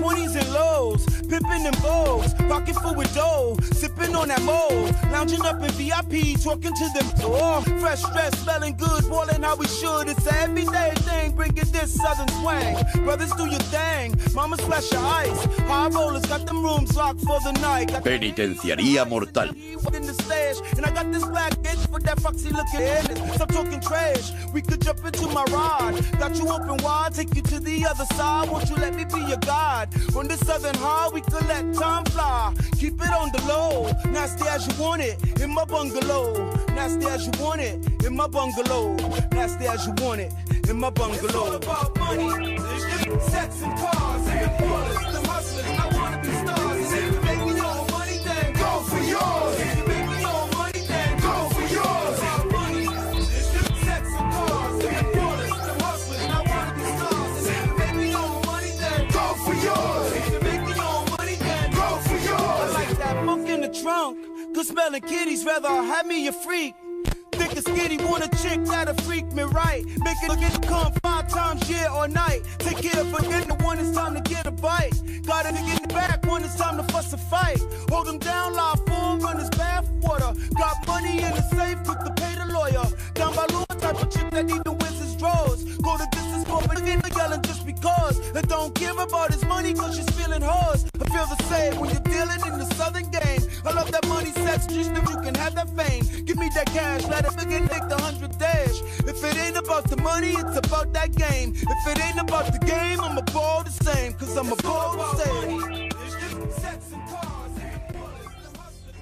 20s and lows, pimping and bows, pocket full with dough, sipping on that mold, lounging up in VIP, talking to them. Oh, fresh dress, smelling good, ballin' how we should. It's an everyday thing, bring it this southern swang. Brothers, do your thing, mama splash your ice. High rollers got them rooms locked for the night. Penitenciaría mortal. In the stash, and I got this black bitch with that foxy looking ass. Stop talking trash, we could jump into my ride. Got you open wide, take you to the other side. Won't you let me be your guide? On this southern high, we could let time fly. Keep it on the low, nasty as you want it, in my bungalow. Nasty as you want it, in my bungalow. Nasty as you want it, in my bungalow. It's all about money, sex and cars, and the ballers, the hustlers. I wanna be stars. If you make me all money, then go for yours. If you make me all money, then go for yours. It's all money, sex and cars, and the ballers, the hustlers. I wanna be stars. If you make me all money, then go for yours. If you make me all money, then go for yours. I like that book in the trunk. Good smelling kitties, rather have me a freak. Thick and skinny, want a chick that'll freak me right. Make it get come 5 times year or night. Take care of forgetting the one, it's time to get a bite. Got a nigga in the back when it's time to fuss a fight. Hold him down, lie full, run his bath water. Got money in the safe, quick to pay the lawyer. Down by law, type of chick that need the wizard's drawers. Go to distance for but again yelling just because. And don't care about his money cause she's feeling hers. I feel the same when you're dealing in the southern game. I love that money, sex, just that you can have that fame. Give me that cash, let it begin take the 100 dash. If it ain't about the money, it's about that game. If it ain't about the game, I'm a ball the same. Cause I'm a ball the same. Sex and cars, and bullets, the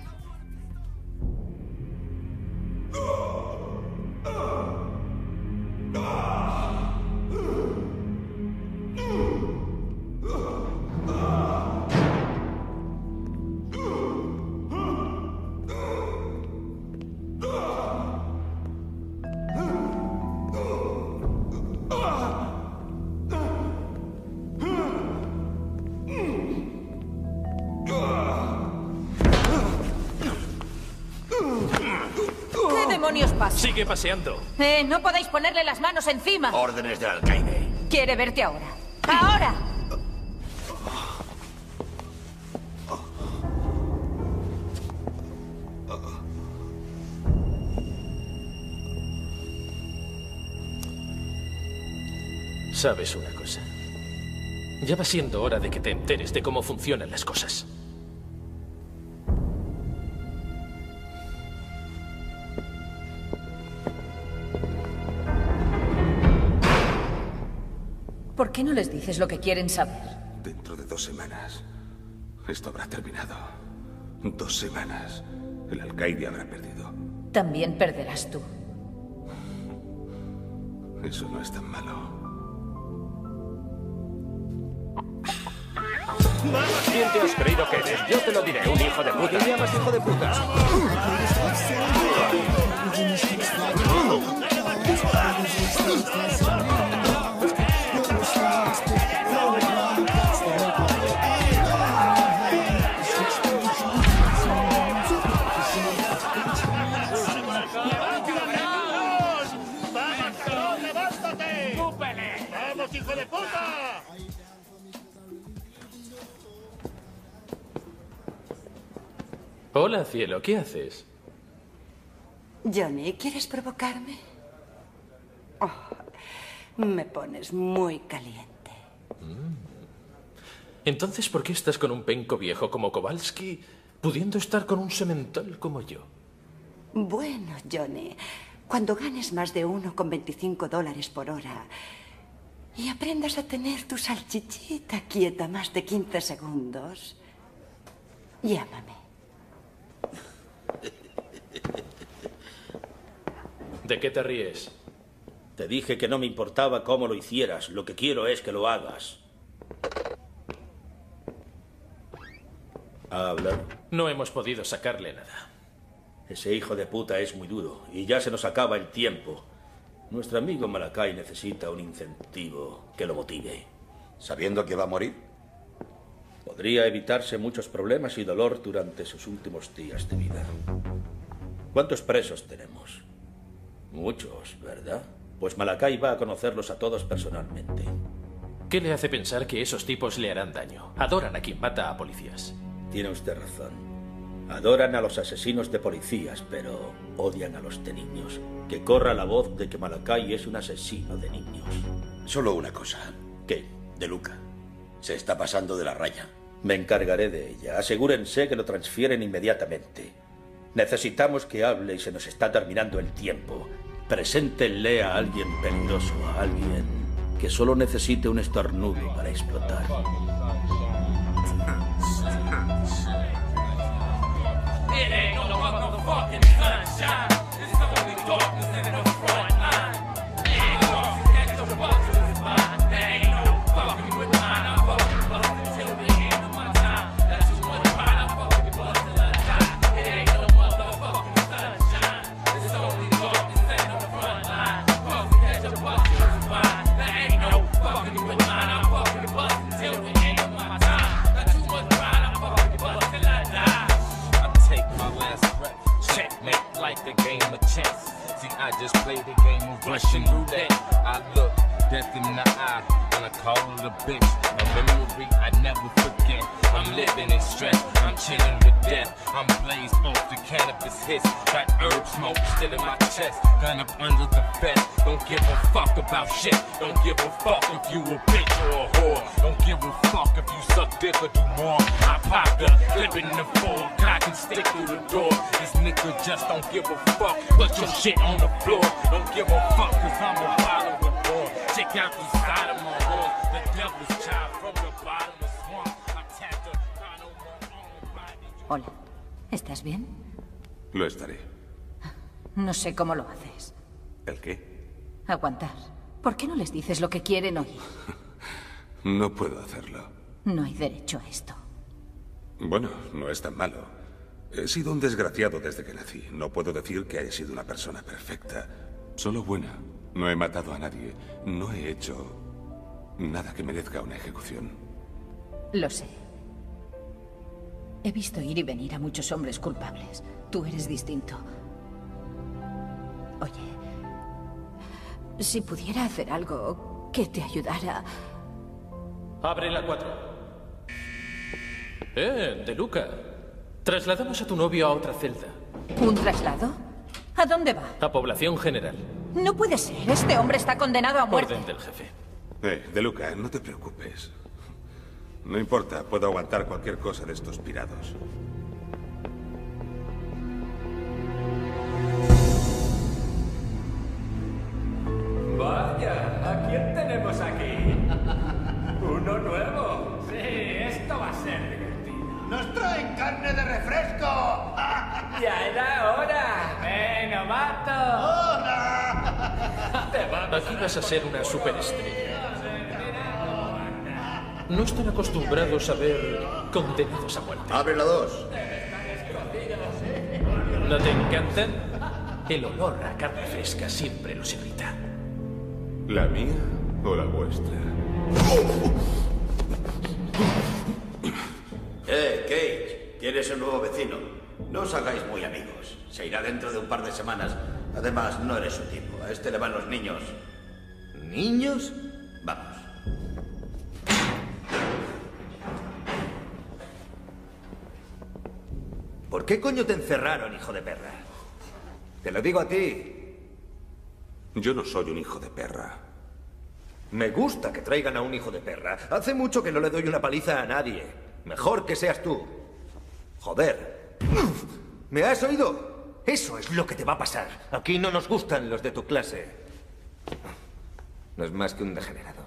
Sigue paseando. No podéis ponerle las manos encima. Órdenes del alcaide. Quiere verte ahora. ¡Ahora! ¿Sabes una cosa? Ya va siendo hora de que te enteres de cómo funcionan las cosas. ¿Por qué no les dices lo que quieren saber? Dentro de 2 semanas, esto habrá terminado. 2 semanas. El alcaide habrá perdido. También perderás tú. Eso no es tan malo. ¿Quién te has creído que eres? Yo te lo diré, un hijo de puta. ¿Qué llamas hijo de puta? ¡Hijo de puta! Hola, cielo, ¿qué haces? Johnny, ¿quieres provocarme? Oh, me pones muy caliente. Entonces, ¿por qué estás con un penco viejo como Kowalski, pudiendo estar con un semental como yo? Bueno, Johnny, cuando ganes más de $1,25 por hora y aprendas a tener tu salchichita quieta más de 15 segundos, llámame. ¿De qué te ríes? Te dije que no me importaba cómo lo hicieras. Lo que quiero es que lo hagas. ¿Ha hablado? No hemos podido sacarle nada. Ese hijo de puta es muy duro y ya se nos acaba el tiempo. Nuestro amigo Malakai necesita un incentivo que lo motive. ¿Sabiendo que va a morir? Podría evitarse muchos problemas y dolor durante sus últimos días de vida. ¿Cuántos presos tenemos? Muchos, ¿verdad? Pues Malakai va a conocerlos a todos personalmente. ¿Qué le hace pensar que esos tipos le harán daño? Adoran a quien mata a policías. Tiene usted razón. Adoran a los asesinos de policías, pero odian a los de niños. Que corra la voz de que Malakai es un asesino de niños. Solo una cosa. ¿Qué? De Luca. Se está pasando de la raya. Me encargaré de ella. Asegúrense que lo transfieren inmediatamente. Necesitamos que hable y se nos está terminando el tiempo. Preséntenle a alguien peligroso, a alguien que solo necesite un estornudo para explotar. Russian roulette, I look death in the eye when I call it a bitch. A memory I never forget. I'm living in stress, I'm chilling with death. I'm blazed off the cannabis hits. Got herb smoke still in my chest. Gun up under the bed. Don't give a fuck about shit. Don't give a fuck if you a bitch or a whore. Don't give a fuck if you suck dick or do more. I pop the flip in the floor, cock and stick through the door. This nigga just don't give a fuck. Put your shit on the floor. Don't give a fuck cause I'm a bottle with more. Check out the side of my horse. The devil's child from the bottom of swamp. I tapped her, got no more on body. Hola, ¿estás bien? Lo estaré. No sé cómo lo haces. ¿El qué? Aguantar. ¿Por qué no les dices lo que quieren oír? No puedo hacerlo. No hay derecho a esto. Bueno, no es tan malo. He sido un desgraciado desde que nací. No puedo decir que haya sido una persona perfecta. Solo buena. No he matado a nadie. No he hecho nada que merezca una ejecución. Lo sé. He visto ir y venir a muchos hombres culpables. Tú eres distinto. Oye, si pudiera hacer algo que te ayudara... Abre la 4. De Luca. Trasladamos a tu novio a otra celda. ¿Un traslado? ¿A dónde va? A población general. No puede ser. Este hombre está condenado a muerte. Orden del jefe. De Luca, no te preocupes. No importa, puedo aguantar cualquier cosa de estos pirados. Vaya, ¿a quién tenemos aquí? Uno nuevo. Sí, esto va a ser divertido. ¡Nos traen carne de refresco! ¡Ya era hora! ¡Ven, novato! ¡Hola! Aquí vas a ser una superestrella. No están acostumbrados a ver condenados a muerte. ¡Abre la 2! ¿No te encantan? El olor a carne fresca siempre los irrita. ¿La mía o la vuestra? Kate, ¿tienes un nuevo vecino? No os hagáis muy amigos. Se irá dentro de un par de semanas. Además, no eres su tipo. A este le van los niños. ¿Niños? Vamos. ¿Por qué coño te encerraron, hijo de perra? Te lo digo a ti. Yo no soy un hijo de perra. Me gusta que traigan a un hijo de perra. Hace mucho que no le doy una paliza a nadie. Mejor que seas tú. Joder. ¿Me has oído? Eso es lo que te va a pasar. Aquí no nos gustan los de tu clase. No es más que un degenerado.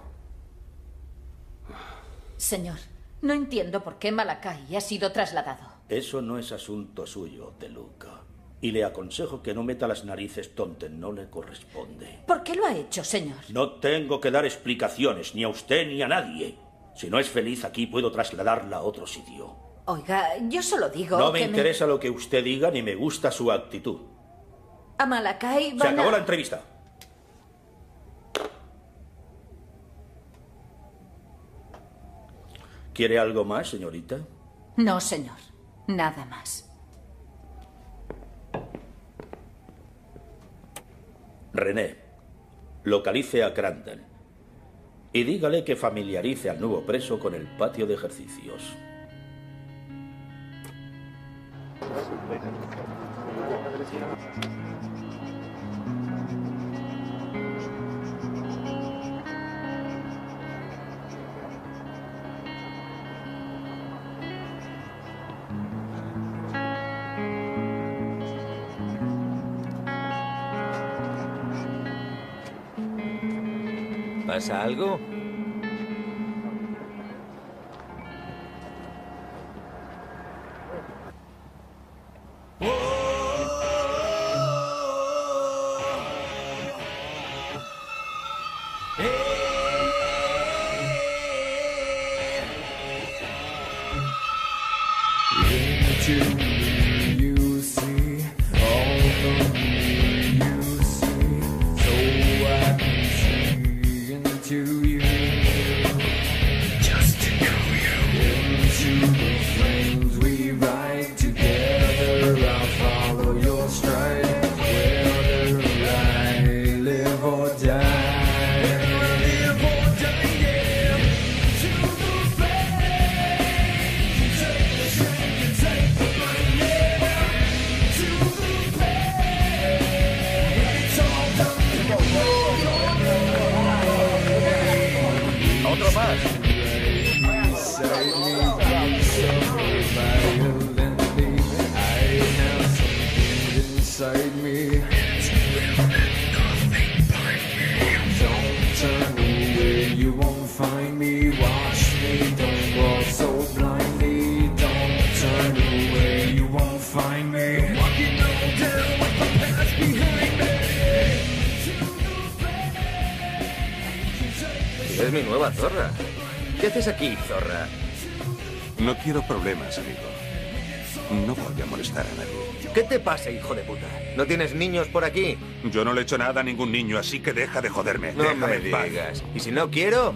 Señor, no entiendo por qué Malakai ha sido trasladado. Eso no es asunto suyo, De Luca. Y le aconsejo que no meta las narices donde no le corresponde. ¿Por qué lo ha hecho, señor? No tengo que dar explicaciones, ni a usted ni a nadie. Si no es feliz aquí, puedo trasladarla a otro sitio. Oiga, yo solo digo No me que interesa lo que usted diga, ni me gusta su actitud. A Malakai Se van acabó a... la entrevista. ¿Quiere algo más, señorita? No, señor. Nada más. René, localice a Crandall Y dígale que familiarice al nuevo preso con el patio de ejercicios. ¿Pasa algo? Es mi nueva zorra. ¿Qué haces aquí, zorra? No quiero problemas, amigo. No voy a molestar a nadie. ¿Qué te pasa, hijo de puta? ¿No tienes niños por aquí? Yo no le he hecho nada a ningún niño, así que deja de joderme. No Déjame me en paz. digas. ¿Y si no quiero?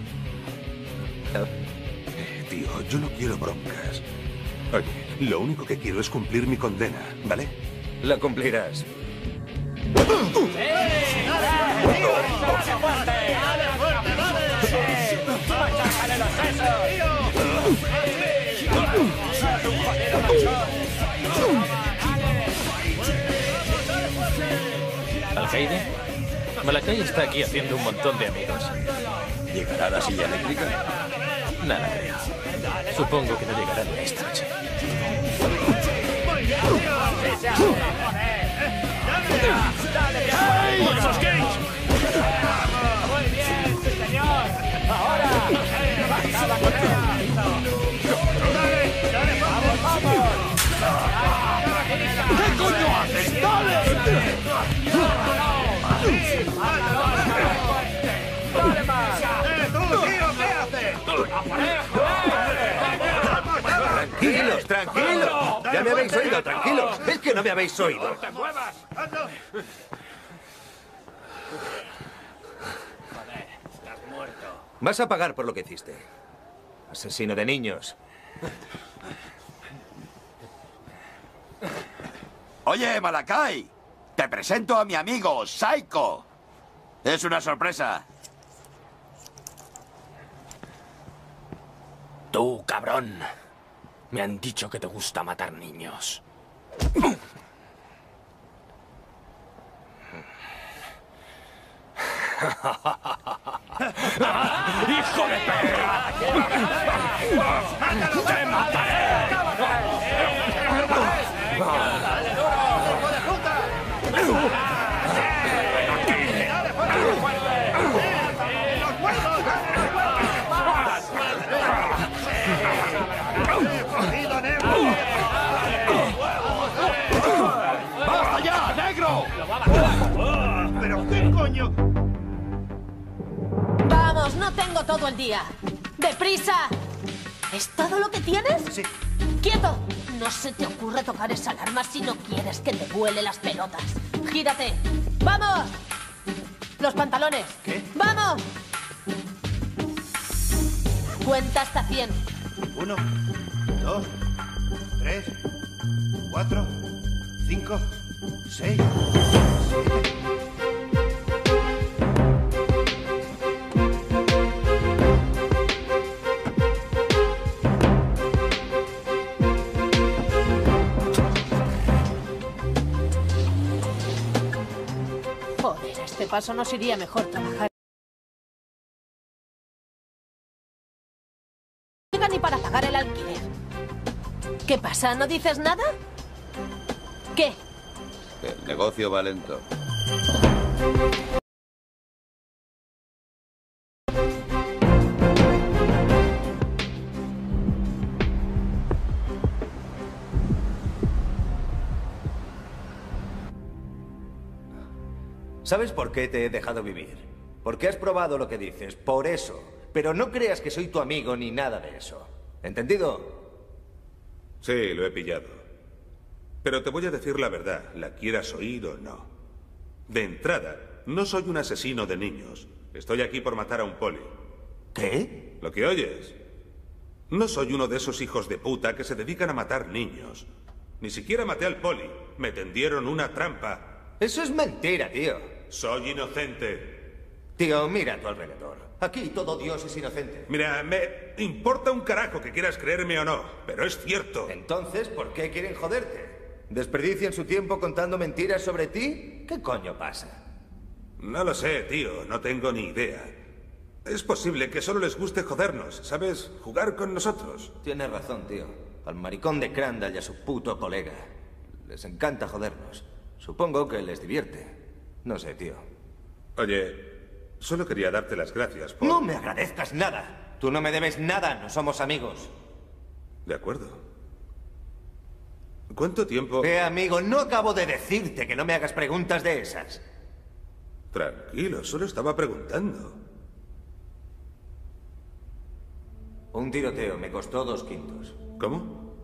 Tío, yo no quiero broncas. Oye, lo único que quiero es cumplir mi condena, ¿vale? La cumplirás. ¿Alcaide? Malakai está aquí haciendo un montón de amigos. ¿Llegará la silla eléctrica? Nada creo. Supongo que no llegarán esta noche. ¡Vamos, Cage! Muy bien, sí, señor. Ahora. Acaba con ella. Dale, vamos, vamos. ¿Qué coño haces? ¡Dale! ¡Dale más! ¡Tú, tío! ¿Qué haces? Tranquilos, tranquilos. Ya me habéis oído, tranquilos. Es que no me habéis oído. ¡No te muevas! ¡Anda! Joder, estás muerto. Vas a pagar por lo que hiciste. Asesino de niños. Oye, Malakai, te presento a mi amigo, Psycho. Es una sorpresa. Tú, cabrón. Me han dicho que te gusta matar niños. ¡Hijo de perra! ¡Te mataré! ¡Basta ya, negro! ¿Pero qué coño? Vamos, no tengo todo el día. ¡Deprisa! ¿Es todo lo que tienes? Sí. ¡Quieto! No se te ocurre tocar esa alarma si no quieres que te vuele las pelotas. ¡Gírate! ¡Vamos! ¡Los pantalones! ¿Qué? ¡Vamos! Cuenta hasta 100. 1, 2, 3, 4, 5, 6, 7. Joder, a este paso nos iría mejor trabajar. No llega ni para pagar el alquiler. ¿Qué pasa? ¿No dices nada? ¿Qué? El negocio va lento. ¿Sabes por qué te he dejado vivir? Porque has probado lo que dices, por eso. Pero no creas que soy tu amigo ni nada de eso. ¿Entendido? Sí, lo he pillado. Pero te voy a decir la verdad, la quieras oír o no. De entrada, no soy un asesino de niños. Estoy aquí por matar a un poli. ¿Qué? ¿Lo que oyes? No soy uno de esos hijos de puta que se dedican a matar niños. Ni siquiera maté al poli. Me tendieron una trampa. Eso es mentira, tío. Soy inocente. Tío, mira a tu alrededor. Aquí todo Dios es inocente. Mira, me importa un carajo que quieras creerme o no, pero es cierto. Entonces, ¿por qué quieren joderte? ¿Desperdician su tiempo contando mentiras sobre ti? ¿Qué coño pasa? No lo sé, tío. No tengo ni idea. Es posible que solo les guste jodernos, ¿sabes? Jugar con nosotros. Tienes razón, tío. Al maricón de Crandall y a su puto colega. Les encanta jodernos. Supongo que les divierte. No sé, tío. Oye, solo quería darte las gracias por... No me agradezcas nada. Tú no me debes nada, no somos amigos. De acuerdo. ¿Cuánto tiempo...? Amigo, no acabo de decirte que no me hagas preguntas de esas. Tranquilo, solo estaba preguntando. Un tiroteo me costó 2 quintos. ¿Cómo?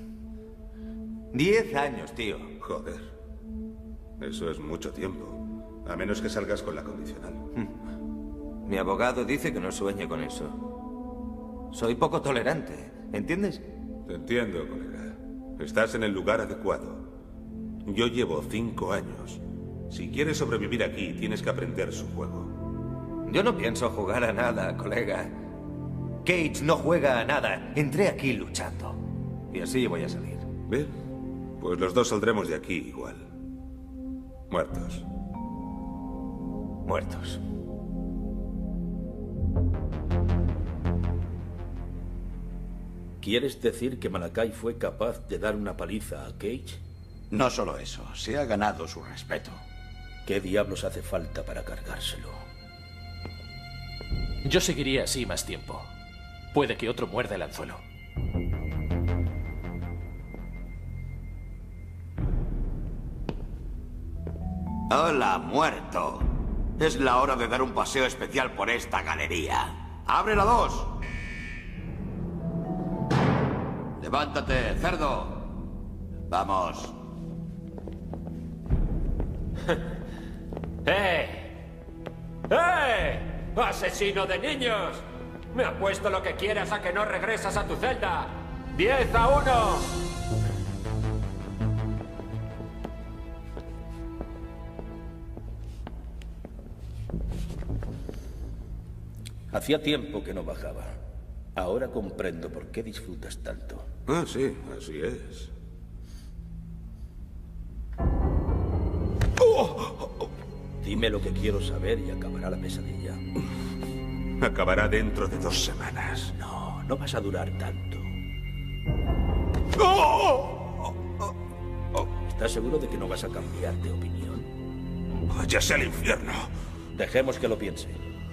10 años, tío. Joder. Eso es mucho tiempo. A menos que salgas con la condicional. Mi abogado dice que no sueñe con eso. Soy poco tolerante, ¿entiendes? Te entiendo, colega. Estás en el lugar adecuado. Yo llevo 5 años. Si quieres sobrevivir aquí, tienes que aprender su juego. Yo no pienso jugar a nada, colega. Cage no juega a nada. Entré aquí luchando. Y así voy a salir. Bien. Pues los dos saldremos de aquí igual. Muertos. Muertos. ¿Quieres decir que Malakai fue capaz de dar una paliza a Cage? No solo eso, se ha ganado su respeto. ¿Qué diablos hace falta para cargárselo? Yo seguiría así más tiempo. Puede que otro muerda el anzuelo. Hola, muerto. Es la hora de dar un paseo especial por esta galería. ¡Abre la 2! Levántate, cerdo. Vamos. ¡Eh! ¡Eh! ¡Asesino de niños! Me apuesto lo que quieras a que no regresas a tu celda. 10-1. Hacía tiempo que no bajaba. Ahora comprendo por qué disfrutas tanto. Ah, sí, así es. Dime lo que quiero saber y acabará la pesadilla. Acabará dentro de 2 semanas. No, no vas a durar tanto. ¿Estás seguro de que no vas a cambiar de opinión? ¡Váyase al infierno! Dejemos que lo piense.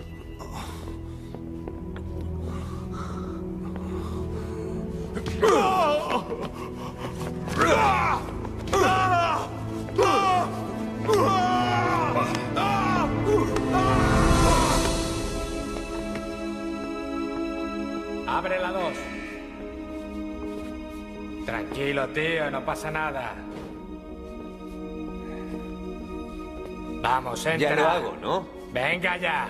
Abre la 2. Tranquilo, tío, no pasa nada. Vamos, entra. Ya lo hago, ¿no? Venga ya.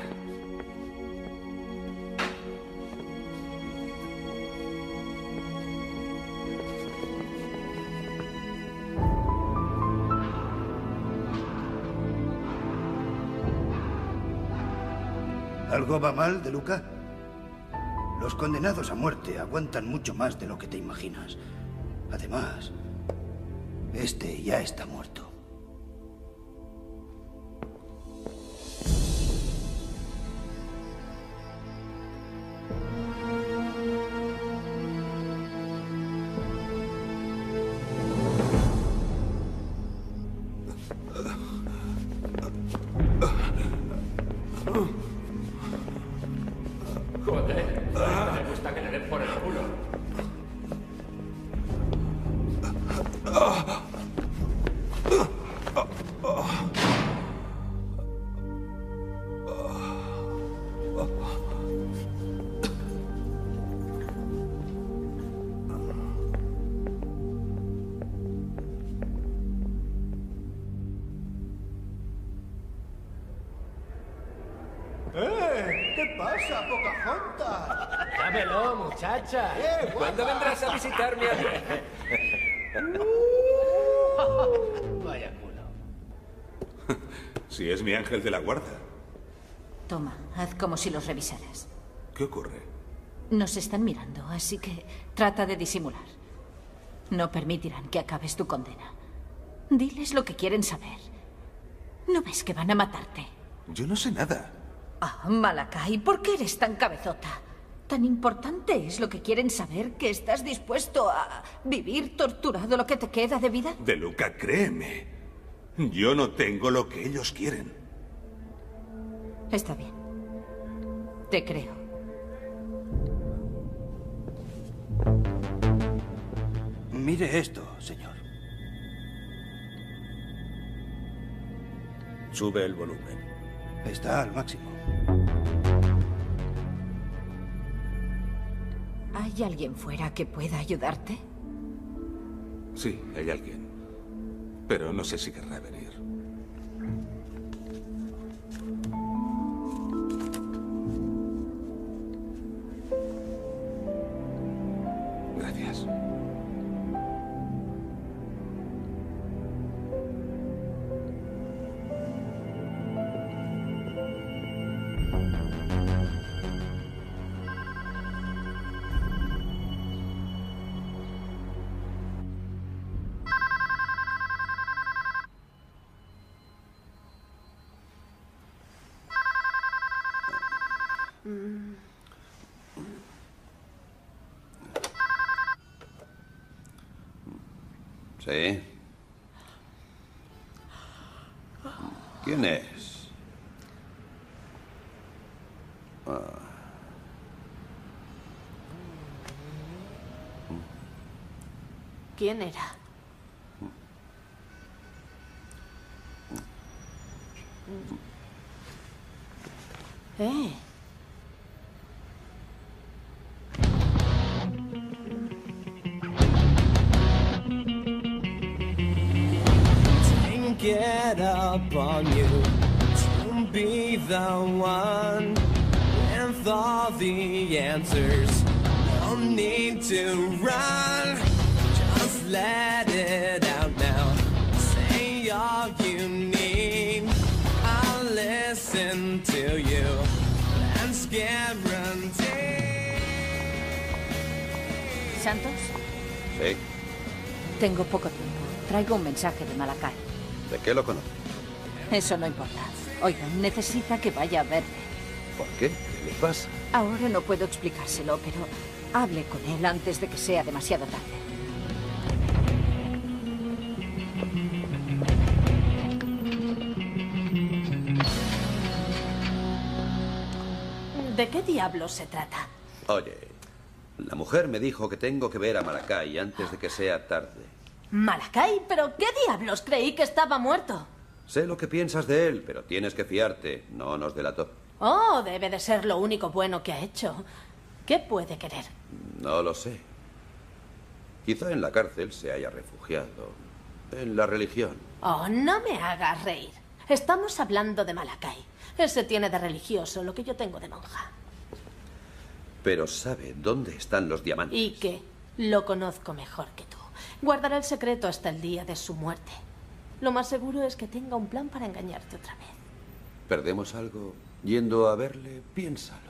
¿Algo va mal, De Luca? Los condenados a muerte aguantan mucho más de lo que te imaginas. Además, este ya está muerto. ¿Qué pasa, Pocahontas? Dámelo, muchacha. ¿Cuándo vendrás a visitarme a mí? Vaya culo. Si es mi ángel de la guarda. Toma, haz como si los revisaras. ¿Qué ocurre? Nos están mirando, así que trata de disimular. No permitirán que acabes tu condena. Diles lo que quieren saber. ¿No ves que van a matarte? Yo no sé nada. Ah, Malakai, ¿por qué eres tan cabezota? ¿Tan importante es lo que quieren saber que estás dispuesto a vivir torturado lo que te queda de vida? De Luca, créeme. Yo no tengo lo que ellos quieren. Está bien. Te creo. Mire esto, señor. Sube el volumen. Está al máximo. ¿Hay alguien fuera que pueda ayudarte? Sí, hay alguien. Pero no sé si querrá venir. Gracias. Sí. ¿Quién es? ¿Quién era? ¿Eh? Get up on you to be the one with all the answers. No need to run, just let it out now. Say all you need, I'll listen to you. Let's guarantee. ¿Santos? Sí. Tengo poco tiempo. Traigo un mensaje de Malakai. ¿De qué lo conoce? Eso no importa. Oiga, necesita que vaya a verle. ¿Por qué? ¿Qué le pasa? Ahora no puedo explicárselo, pero hable con él antes de que sea demasiado tarde. ¿De qué diablos se trata? Oye, la mujer me dijo que tengo que ver a Malakai antes de que sea tarde. ¿Malakai? ¿Pero qué diablos? Creí que estaba muerto. Sé lo que piensas de él, pero tienes que fiarte. No nos delató. Oh, debe de ser lo único bueno que ha hecho. ¿Qué puede querer? No lo sé. Quizá en la cárcel se haya refugiado. En la religión. Oh, no me hagas reír. Estamos hablando de Malakai. Ese tiene de religioso lo que yo tengo de monja. Pero sabe dónde están los diamantes. ¿Y qué? Lo conozco mejor que tú. Guardará el secreto hasta el día de su muerte. Lo más seguro es que tenga un plan para engañarte otra vez. ¿Perdemos algo yendo a verle? Piénsalo.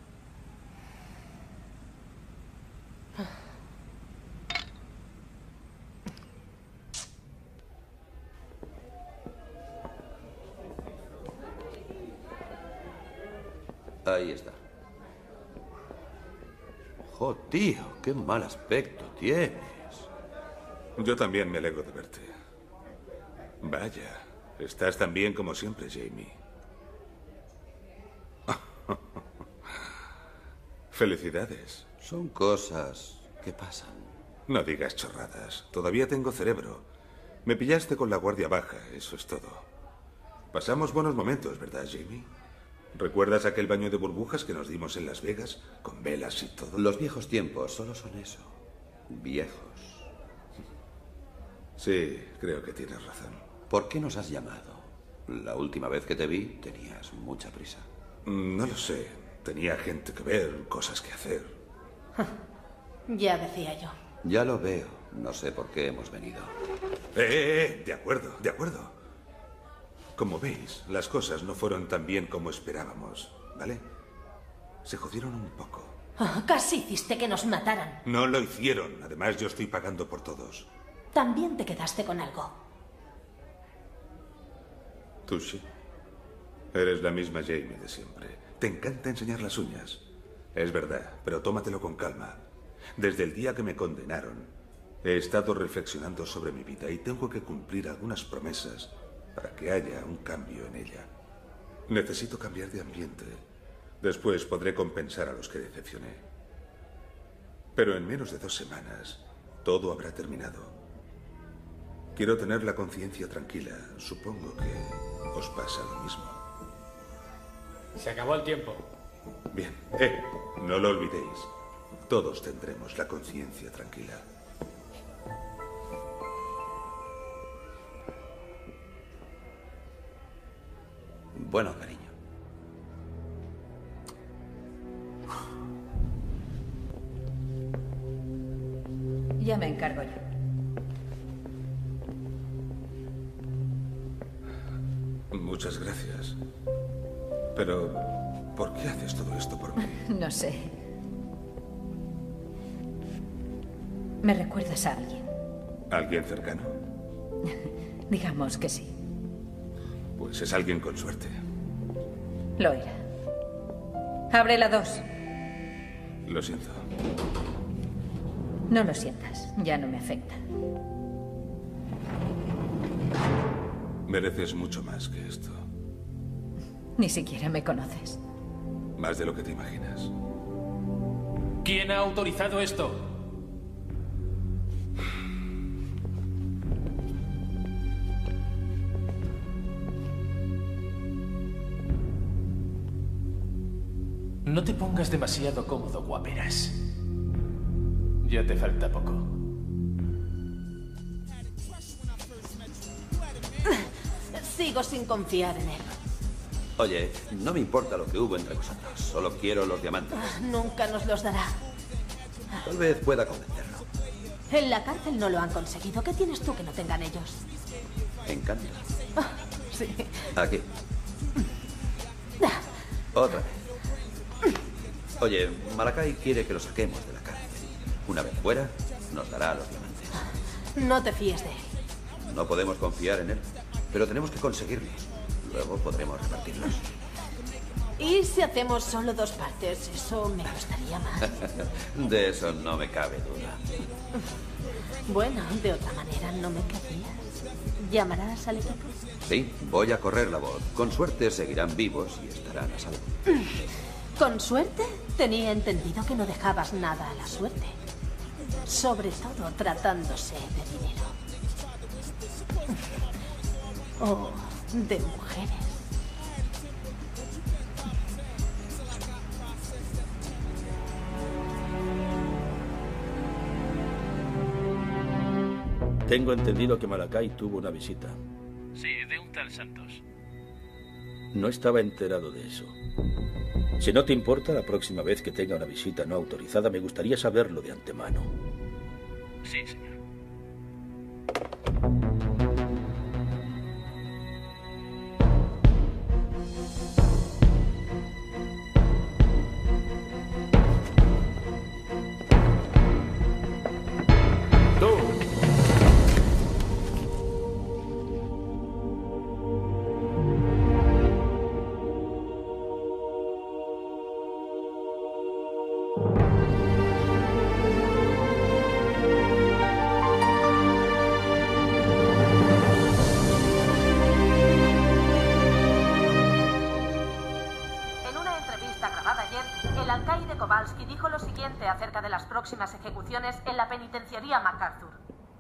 Ahí está. ¡Oh, tío! ¡Qué mal aspecto tienes! Yo también me alegro de verte. Vaya, estás tan bien como siempre, Jamie. Felicidades. Son cosas que pasan. No digas chorradas. Todavía tengo cerebro. Me pillaste con la guardia baja, eso es todo. Pasamos buenos momentos, ¿verdad, Jamie? ¿Recuerdas aquel baño de burbujas que nos dimos en Las Vegas? Con velas y todo. Los viejos tiempos solo son eso. Viejos. Sí, creo que tienes razón. ¿Por qué nos has llamado? La última vez que te vi tenías mucha prisa. No lo sé. Tenía gente que ver, cosas que hacer. Ya decía yo. Ya lo veo. No sé por qué hemos venido. De acuerdo, de acuerdo. Como veis, las cosas no fueron tan bien como esperábamos, ¿vale? Se jodieron un poco. Casi hiciste que nos mataran. No lo hicieron. Además, yo estoy pagando por todos. También te quedaste con algo. Tú sí. Eres la misma Jamie de siempre. Te encanta enseñar las uñas. Es verdad, pero tómatelo con calma. Desde el día que me condenaron, he estado reflexionando sobre mi vida y tengo que cumplir algunas promesas para que haya un cambio en ella. Necesito cambiar de ambiente. Después podré compensar a los que decepcioné. Pero en menos de 2 semanas, todo habrá terminado. Quiero tener la conciencia tranquila. Supongo que os pasa lo mismo. Se acabó el tiempo. Bien. No lo olvidéis. Todos tendremos la conciencia tranquila. Bueno, cariño. Ya me encargo yo. Muchas gracias. Pero, ¿por qué haces todo esto por mí? No sé. ¿Me recuerdas a alguien? ¿Alguien cercano? Digamos que sí. Pues es alguien con suerte. Lo era. Abre la 2. Lo siento. No lo sientas. Ya no me afecta. Mereces mucho más que esto. Ni siquiera me conoces. Más de lo que te imaginas. ¿Quién ha autorizado esto? No te pongas demasiado cómodo, guaperas. Ya te falta poco. Sigo sin confiar en él. Oye, no me importa lo que hubo entre vosotros. Solo quiero los diamantes. Nunca nos los dará. Tal vez pueda convencerlo. En la cárcel no lo han conseguido. ¿Qué tienes tú que no tengan ellos? Encanta. Sí. Aquí. Otra vez. Oye, Malakai quiere que lo saquemos de la cárcel. Una vez fuera, nos dará los diamantes. No te fíes de él. No podemos confiar en él, pero tenemos que conseguirlos. Luego podremos repartirlos. ¿Y si hacemos solo 2 partes? Eso me gustaría más. De eso no me cabe duda. Bueno, de otra manera no me querrías. ¿Llamarás al equipo? Sí, voy a correr la voz. Con suerte seguirán vivos y estarán a salvo. ¿Con suerte? Tenía entendido que no dejabas nada a la suerte. Sobre todo tratándose de dinero. O de mujeres. Tengo entendido que Malakai tuvo una visita. Sí, de un tal Santos. No estaba enterado de eso. Si no te importa, la próxima vez que tenga una visita no autorizada, me gustaría saberlo de antemano. Sí, señor. Acerca de las próximas ejecuciones en la penitenciaría MacArthur.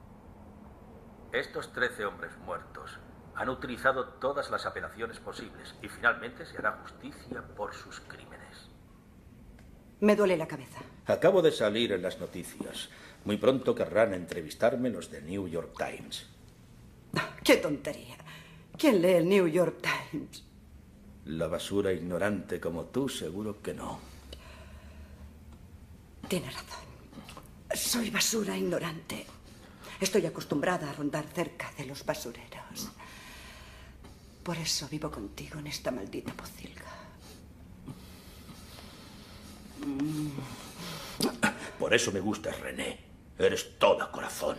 Estos 13 hombres muertos han utilizado todas las apelaciones posibles y finalmente se hará justicia por sus crímenes. Me duele la cabeza. Acabo de salir en las noticias. Muy pronto querrán entrevistarme los de New York Times. ¡Qué tontería! ¿Quién lee el New York Times? La basura ignorante como tú, seguro que no. Tiene razón. Soy basura ignorante. Estoy acostumbrada a rondar cerca de los basureros. Por eso vivo contigo en esta maldita pocilga. Por eso me gustas, René. Eres toda corazón.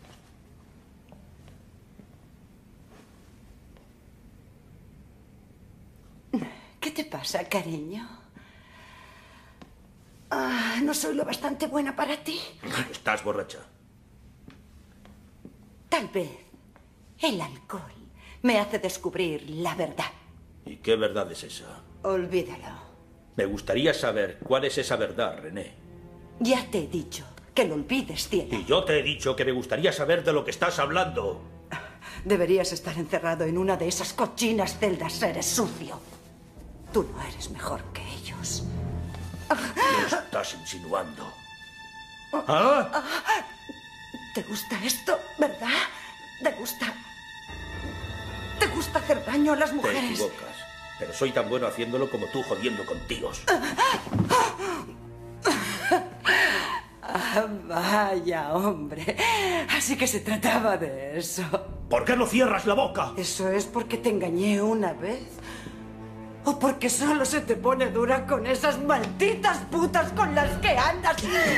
¿Qué te pasa, cariño? ¿No soy lo bastante buena para ti? Estás borracha. Tal vez el alcohol me hace descubrir la verdad. ¿Y qué verdad es esa? Olvídalo. Me gustaría saber cuál es esa verdad, René. Ya te he dicho que lo olvides, cielo. Y yo te he dicho que me gustaría saber de lo que estás hablando. Deberías estar encerrado en una de esas cochinas celdas. Eres sucio. Tú no eres mejor que ellos. ¿Qué estás insinuando? ¿Ah? ¿Te gusta esto, verdad? ¿Te gusta hacer daño a las Te mujeres? equivocas. Pero soy tan bueno haciéndolo como tú jodiendo con tíos. Vaya, hombre. Así que se trataba de eso. ¿Por qué no cierras la boca? ¿Eso es porque te engañé una vez? ¿O porque solo se te pone dura con esas malditas putas con las que andas?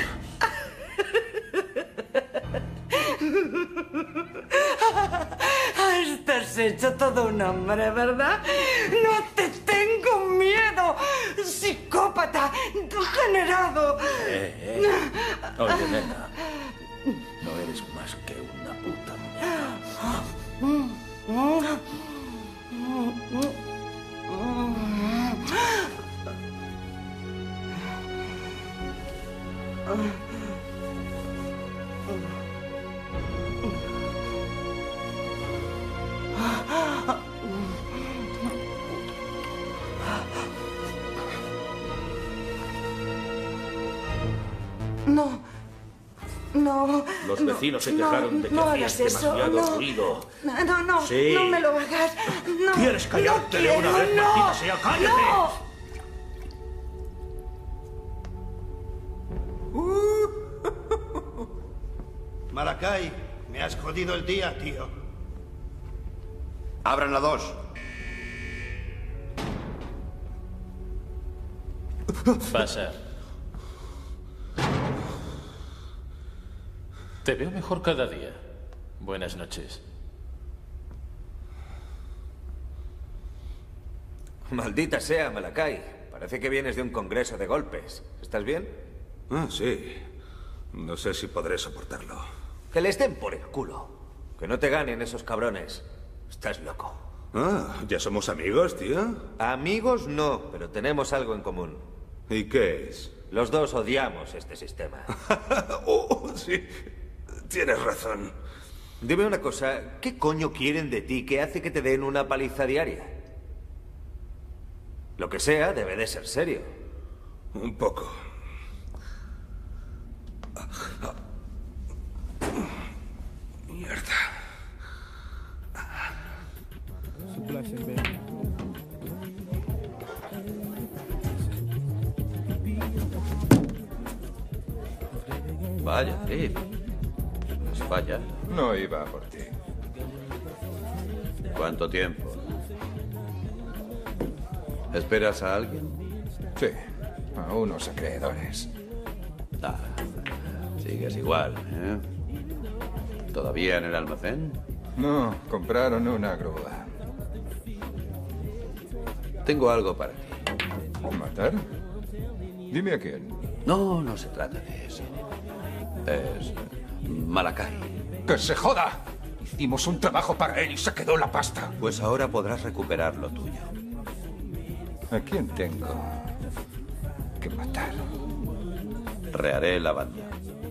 Estás hecho todo un hombre, ¿verdad? No te tengo miedo, psicópata, degenerado. Oye, nena, no eres más que una puta muñeca. No. Los vecinos se quejaron de que hacías demasiado ruido. No, Sí. no me lo hagas. No. ¿Quieres callarte de una vez, no, maldita sea? ¡Cállate! No. Malakai, me has jodido el día, tío. Abran la 2. Pasa. Te veo mejor cada día. Buenas noches. Maldita sea, Malakai. Parece que vienes de un congreso de golpes. ¿Estás bien? Ah, sí. No sé si podré soportarlo. Que les den por el culo. Que no te ganen esos cabrones. Estás loco. Ah, ¿ya somos amigos, tío? Amigos no, pero tenemos algo en común. ¿Y qué es? Los dos odiamos este sistema. Sí. Tienes razón. Dime una cosa, ¿qué coño quieren de ti que hace que te den una paliza diaria? Lo que sea debe de ser serio. Un poco. Mierda. Vaya, Phil. ¿Es falla? No iba por ti. ¿Cuánto tiempo? ¿Esperas a alguien? Sí, a unos acreedores. Ah, sigues igual, ¿eh? ¿Todavía en el almacén? No, compraron una grúa. Tengo algo para ti. ¿Matar? Dime a quién. No, no se trata de eso. Es Malakai. ¡Que se joda! Hicimos un trabajo para él y se quedó la pasta. Pues ahora podrás recuperar lo tuyo. ¿A quién tengo que matar? Reharé la banda.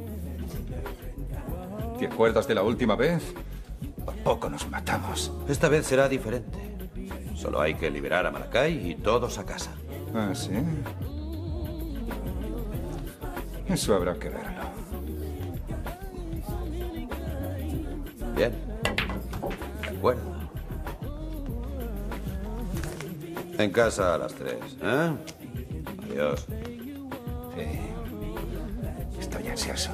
¿Te acuerdas de la última vez? Por poco nos matamos. Esta vez será diferente. Solo hay que liberar a Malakai y todos a casa. ¿Ah, sí? Eso habrá que verlo. Bien. De acuerdo. En casa a las 3, ¿eh? Adiós. Sí. Estoy ansioso.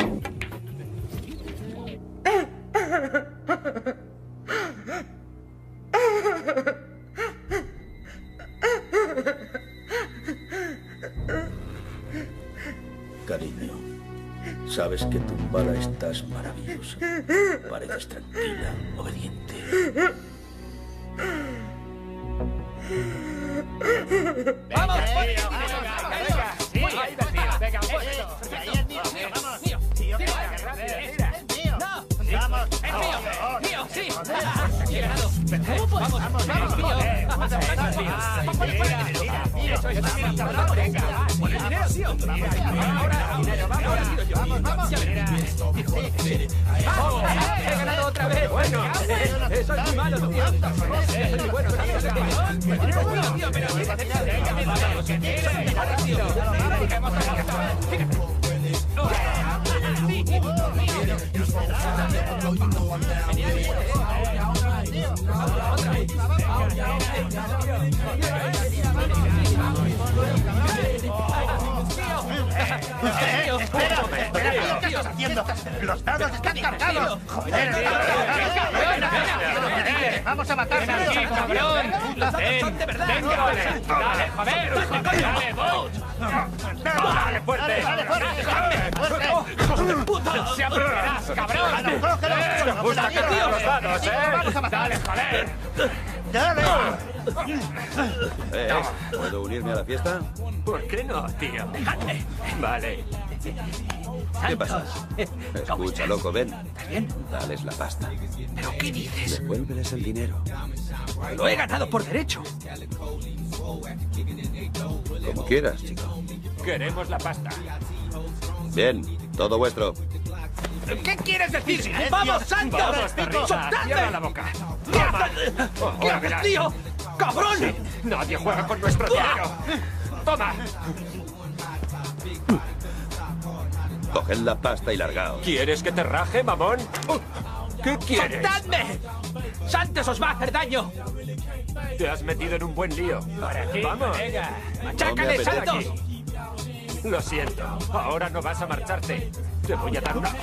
Cariño, sabes que tumbada estás maravillosa. Pareces tranquila, obediente. ¡Vamos! ¡He ganado otra vez! Bueno, soy muy malo, tío. Soy muy bueno. Espera, ¿qué estás haciendo? ¡Los dados están cargados! ¡Joder! ¡Vamos a matarse! ¡Aquí, cabrón! ¡Los dados son de verdad! ¡Venga, dale, joder! ¡Dale, Boat! ¡Dale fuerte! ¡Dale fuerte! ¡Hijos de puta! ¡Se aprenderás, cabrón! ¡Cógelo! ¡Nos gusta cargar los dados, ¡Dale, joder! ¡Dale! ¿Puedo unirme a la fiesta? ¿Por qué no, tío? Vale. ¿Qué pasa? Escucha, loco, ven. bien? Dales la pasta. ¿Pero qué dices? Devuélveles el dinero. Lo he ganado por derecho. Como quieras, chico. Queremos la pasta. Bien, todo vuestro. ¿Qué quieres decir? ¡Vamos, Santos! ¡Cierra la boca! ¿Qué haces, tío? ¡Cabrón! Nadie juega con nuestro dinero. ¡Toma! Coged la pasta y largaos. ¿Quieres que te raje, mamón? ¿Qué quieres? ¡Soltadme! ¡Santos os va a hacer daño! Te has metido en un buen lío. Por aquí, ¡Vamos! venga. ¡Machácale, No me apetece. Santos! Lo siento. Ahora no vas a marcharte. Te voy a dar una...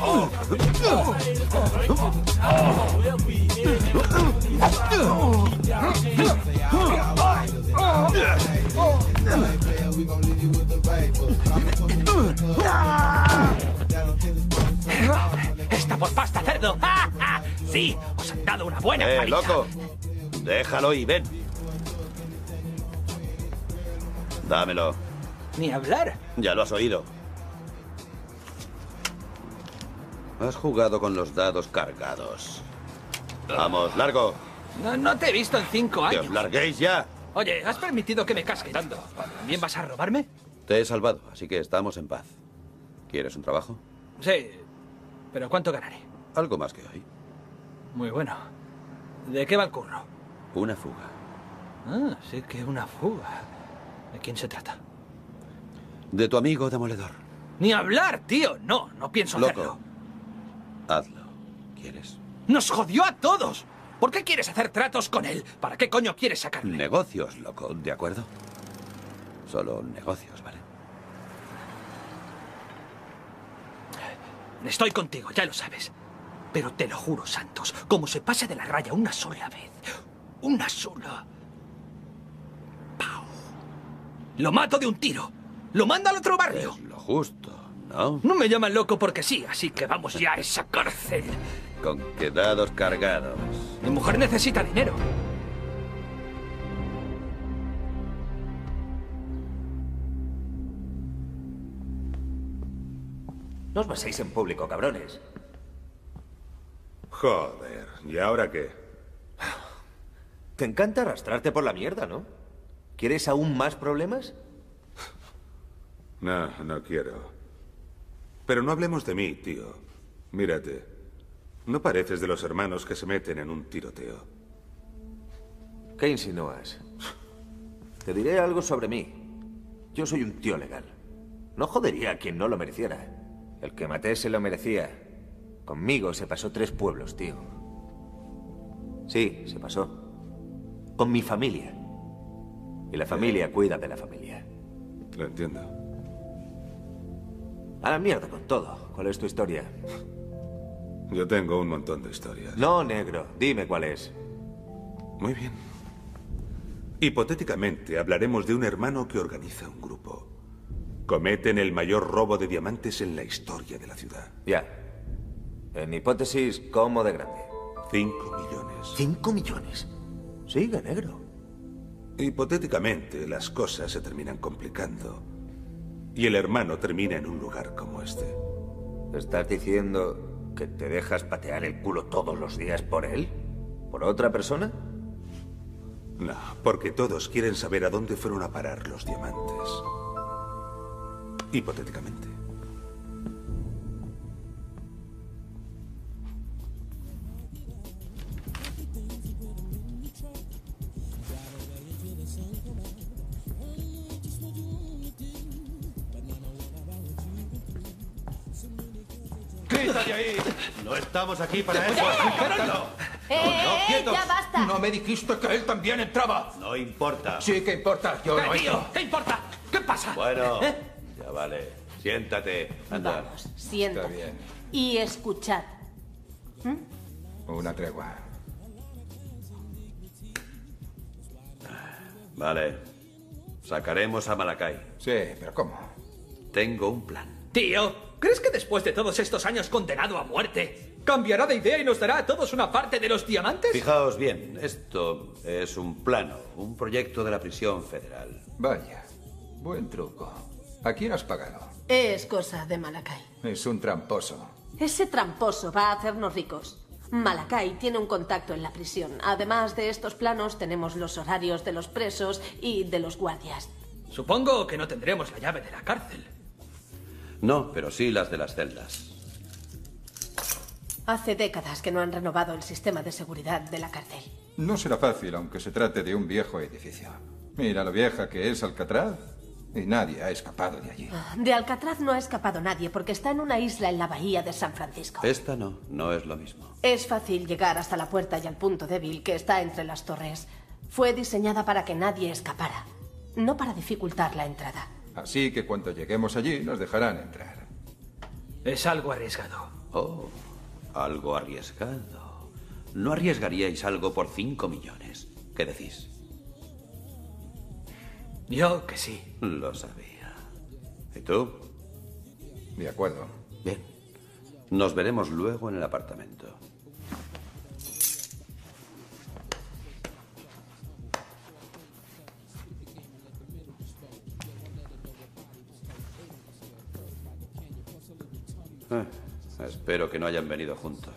¡Está por pasta, cerdo! ¡Sí! ¡Os han dado una buena paliza! Loco! Déjalo y ven. Dámelo. Ni hablar. Ya lo has oído. Has jugado con los dados cargados. Vamos, largo. No te he visto en 5 Que años. os larguéis ya. Oye, ¿has permitido que me casque? ¿También vas a robarme? Te he salvado, así que estamos en paz. ¿Quieres un trabajo? Sí. ¿Pero cuánto ganaré? Algo más que hoy. Muy bueno. ¿De qué va el curro? Una fuga. Ah, sí que una fuga. ¿De quién se trata? De tu amigo demoledor. Ni hablar, tío. No pienso hacerlo. Loco. Hazlo. ¿Quieres? ¡Nos jodió a todos! ¿Por qué quieres hacer tratos con él? ¿Para qué coño quieres sacarle? Negocios, loco, ¿de acuerdo? Solo negocios, ¿vale? Estoy contigo, ya lo sabes. Pero te lo juro, Santos, como se pase de la raya una sola vez, una sola... ¡Pau! Lo mato de un tiro. Lo mando al otro barrio. Es lo justo, ¿no? No me llaman loco porque sí, así que vamos ya a esa cárcel. Con quedados cargados. Mi mujer necesita dinero. No os baséis en público, cabrones. Joder, ¿y ahora qué? Te encanta arrastrarte por la mierda, ¿no? ¿Quieres aún más problemas? No, no quiero. Pero no hablemos de mí, tío. Mírate. No pareces de los hermanos que se meten en un tiroteo. ¿Qué insinúas? Te diré algo sobre mí. Yo soy un tío legal. No jodería a quien no lo mereciera. El que maté se lo merecía. Conmigo se pasó 3 pueblos, tío. Sí, se pasó. Con mi familia. Y la familia cuida de la familia. Lo entiendo. A la mierda con todo. ¿Cuál es tu historia? Yo tengo un montón de historias. No, negro. Dime cuál es. Muy bien. Hipotéticamente, hablaremos de un hermano que organiza un grupo. Cometen el mayor robo de diamantes en la historia de la ciudad. Ya. En hipótesis, ¿cómo de grande? 5 millones. ¿5 millones? Sigue, negro. Hipotéticamente, las cosas se terminan complicando. Y el hermano termina en un lugar como este. ¿Estás diciendo que te dejas patear el culo todos los días por él? ¿Por otra persona? No, porque todos quieren saber a dónde fueron a parar los diamantes. Hipotéticamente. ¡Quita de ahí! No estamos aquí para eso. ¡Ya basta! No me dijiste que él también entraba. No importa. Sí que importa. Yo no tío, entro. ¿qué importa? ¿Qué pasa? Bueno, ya vale. Siéntate. Anda. Vamos, siéntate. Está bien. Y escuchad. Una tregua. Vale. Sacaremos a Malakai. Sí, pero ¿cómo? Tengo un plan. Tío, ¿crees que después de todos estos años condenado a muerte, cambiará de idea y nos dará a todos una parte de los diamantes? Fijaos bien, esto es un plano, un proyecto de la prisión federal. Vaya, buen truco. ¿A quién has pagado? Es cosa de Malakai. Es un tramposo. Ese tramposo va a hacernos ricos. Malakai tiene un contacto en la prisión. Además de estos planos, tenemos los horarios de los presos y de los guardias. Supongo que no tendremos la llave de la cárcel. No, pero sí las de las celdas. Hace décadas que no han renovado el sistema de seguridad de la cárcel. No será fácil, aunque se trate de un viejo edificio. Mira lo vieja que es Alcatraz, y nadie ha escapado de allí. De Alcatraz no ha escapado nadie porque está en una isla en la bahía de San Francisco. Esta no es lo mismo. Es fácil llegar hasta la puerta y al punto débil que está entre las torres. Fue diseñada para que nadie escapara, no para dificultar la entrada. Así que cuando lleguemos allí nos dejarán entrar. Es algo arriesgado. Oh, algo arriesgado. ¿No arriesgaríais algo por 5 millones? ¿Qué decís? Yo que sí. Lo sabía. ¿Y tú? De acuerdo. Bien. Nos veremos luego en el apartamento. Espero que no hayan venido juntos.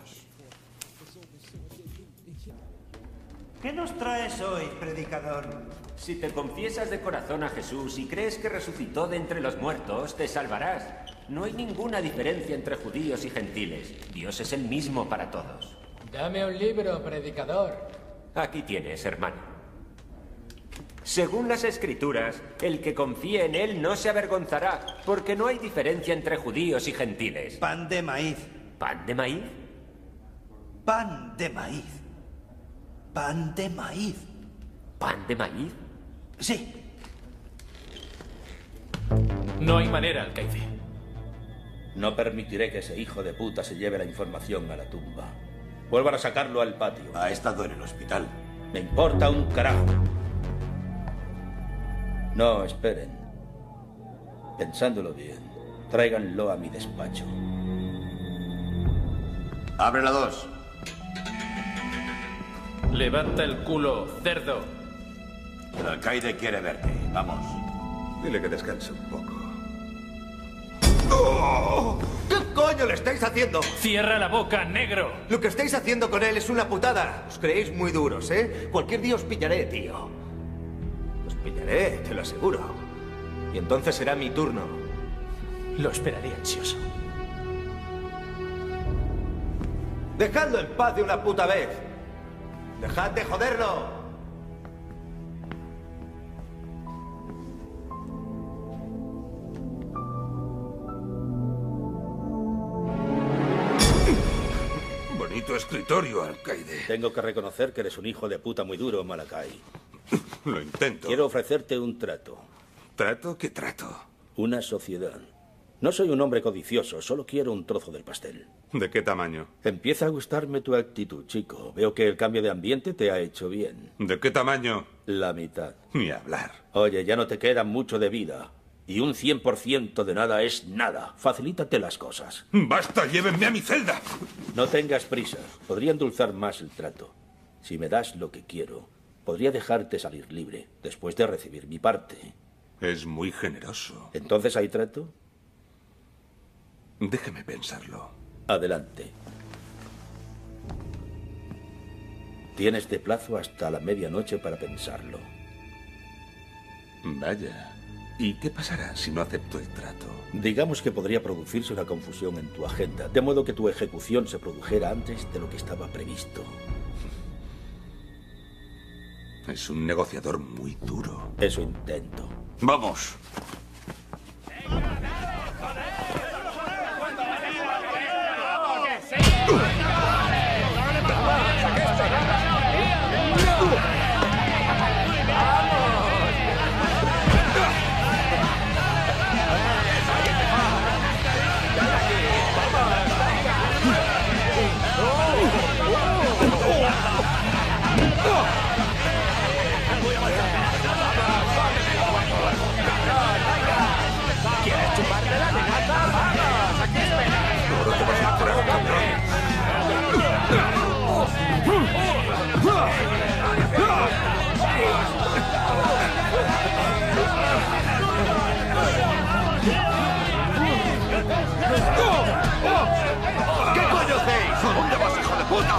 ¿Qué nos traes hoy, predicador? Si te confiesas de corazón a Jesús y crees que resucitó de entre los muertos, te salvarás. No hay ninguna diferencia entre judíos y gentiles. Dios es el mismo para todos. Dame un libro, predicador. Aquí tienes, hermano. Según las Escrituras, el que confíe en él no se avergonzará, porque no hay diferencia entre judíos y gentiles. Pan de maíz. ¿Pan de maíz? Pan de maíz. Pan de maíz. ¿Pan de maíz? Sí. No hay manera, alcaide. No permitiré que ese hijo de puta se lleve la información a la tumba. Vuelvan a sacarlo al patio. Ha estado en el hospital. Me importa un carajo. No, esperen. Pensándolo bien, tráiganlo a mi despacho. Abre la 2. Levanta el culo, cerdo. El alcaide quiere verte. Vamos. Dile que descanse un poco. ¡Oh! ¿Qué coño le estáis haciendo? ¡Cierra la boca, negro! Lo que estáis haciendo con él es una putada. Os creéis muy duros, ¿eh? Cualquier día os pillaré, tío. Os pillaré, te lo aseguro. Y entonces será mi turno. Lo esperaré ansioso. ¡Dejadlo en paz de una puta vez! ¡Dejad de joderlo! Bonito escritorio, alcaide. Tengo que reconocer que eres un hijo de puta muy duro, Malakai. Lo intento. Quiero ofrecerte un trato. ¿Trato? ¿Qué trato? Una sociedad. No soy un hombre codicioso, solo quiero un trozo del pastel. ¿De qué tamaño? Empieza a gustarme tu actitud, chico. Veo que el cambio de ambiente te ha hecho bien. ¿De qué tamaño? La mitad. Ni hablar. Oye, ya no te queda mucho de vida. Y un 100% de nada es nada. Facilítate las cosas. ¡Basta! ¡Llévenme a mi celda! No tengas prisa. Podría endulzar más el trato. Si me das lo que quiero, podría dejarte salir libre después de recibir mi parte. Es muy generoso. ¿Entonces hay trato? Déjeme pensarlo. Adelante. Tienes de plazo hasta la medianoche para pensarlo. Vaya. ¿Y qué pasará si no acepto el trato? Digamos que podría producirse una confusión en tu agenda, de modo que tu ejecución se produjera antes de lo que estaba previsto. Es un negociador muy duro. Eso intento. ¡Vamos! ¿Quieres chuparte la amenaza? ¡Vamos! ¡Aquí espera! Ahora te vas a enterar, cabrón. ¿Qué coño hacéis? ¿Dónde vas, hijo de puta?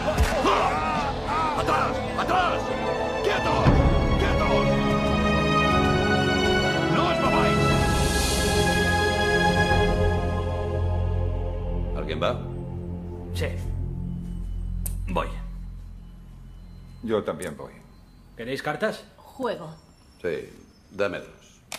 ¡Atrás! ¡Atrás! ¡Quietos! ¡Quietos! ¡No os mováis! ¿Alguien va? Sí. Voy. Yo también voy. ¿Queréis cartas? Juego. Sí, dame 2.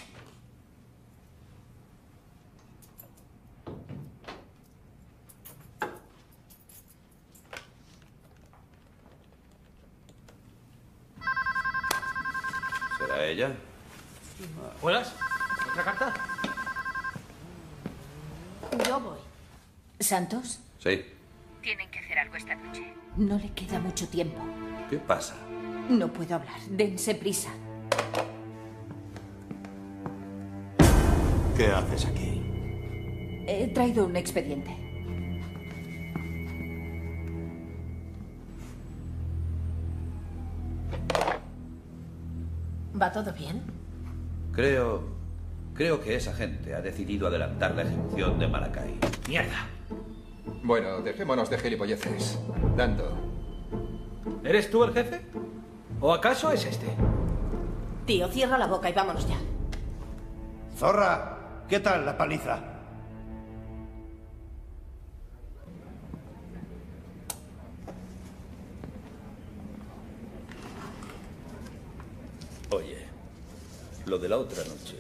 ¿Será ella? ¿Juegas? ¿Otra carta? Yo voy. ¿Santos? Sí. Tienen que hacer algo esta noche. No le queda mucho tiempo. ¿Qué pasa? No puedo hablar. Dense prisa. ¿Qué haces aquí? He traído un expediente. ¿Va todo bien? Creo que esa gente ha decidido adelantar la ejecución de Malakai. ¡Mierda! Bueno, dejémonos de gilipolleces. Dando. ¿Eres tú el jefe? ¿O acaso es este? Tío, cierra la boca y vámonos ya. Zorra, ¿qué tal la paliza? Oye, lo de la otra noche.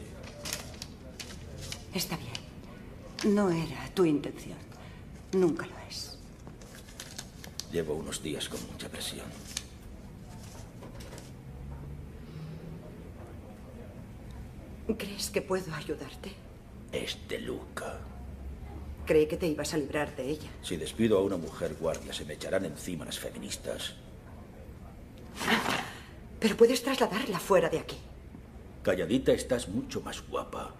Está bien. No era tu intención. Nunca lo es. Llevo unos días con mucha presión. ¿Crees que puedo ayudarte? Es de Luca. Creí que te ibas a librar de ella. Si despido a una mujer guardia, se me echarán encima las feministas. Pero puedes trasladarla fuera de aquí. Calladita estás mucho más guapa.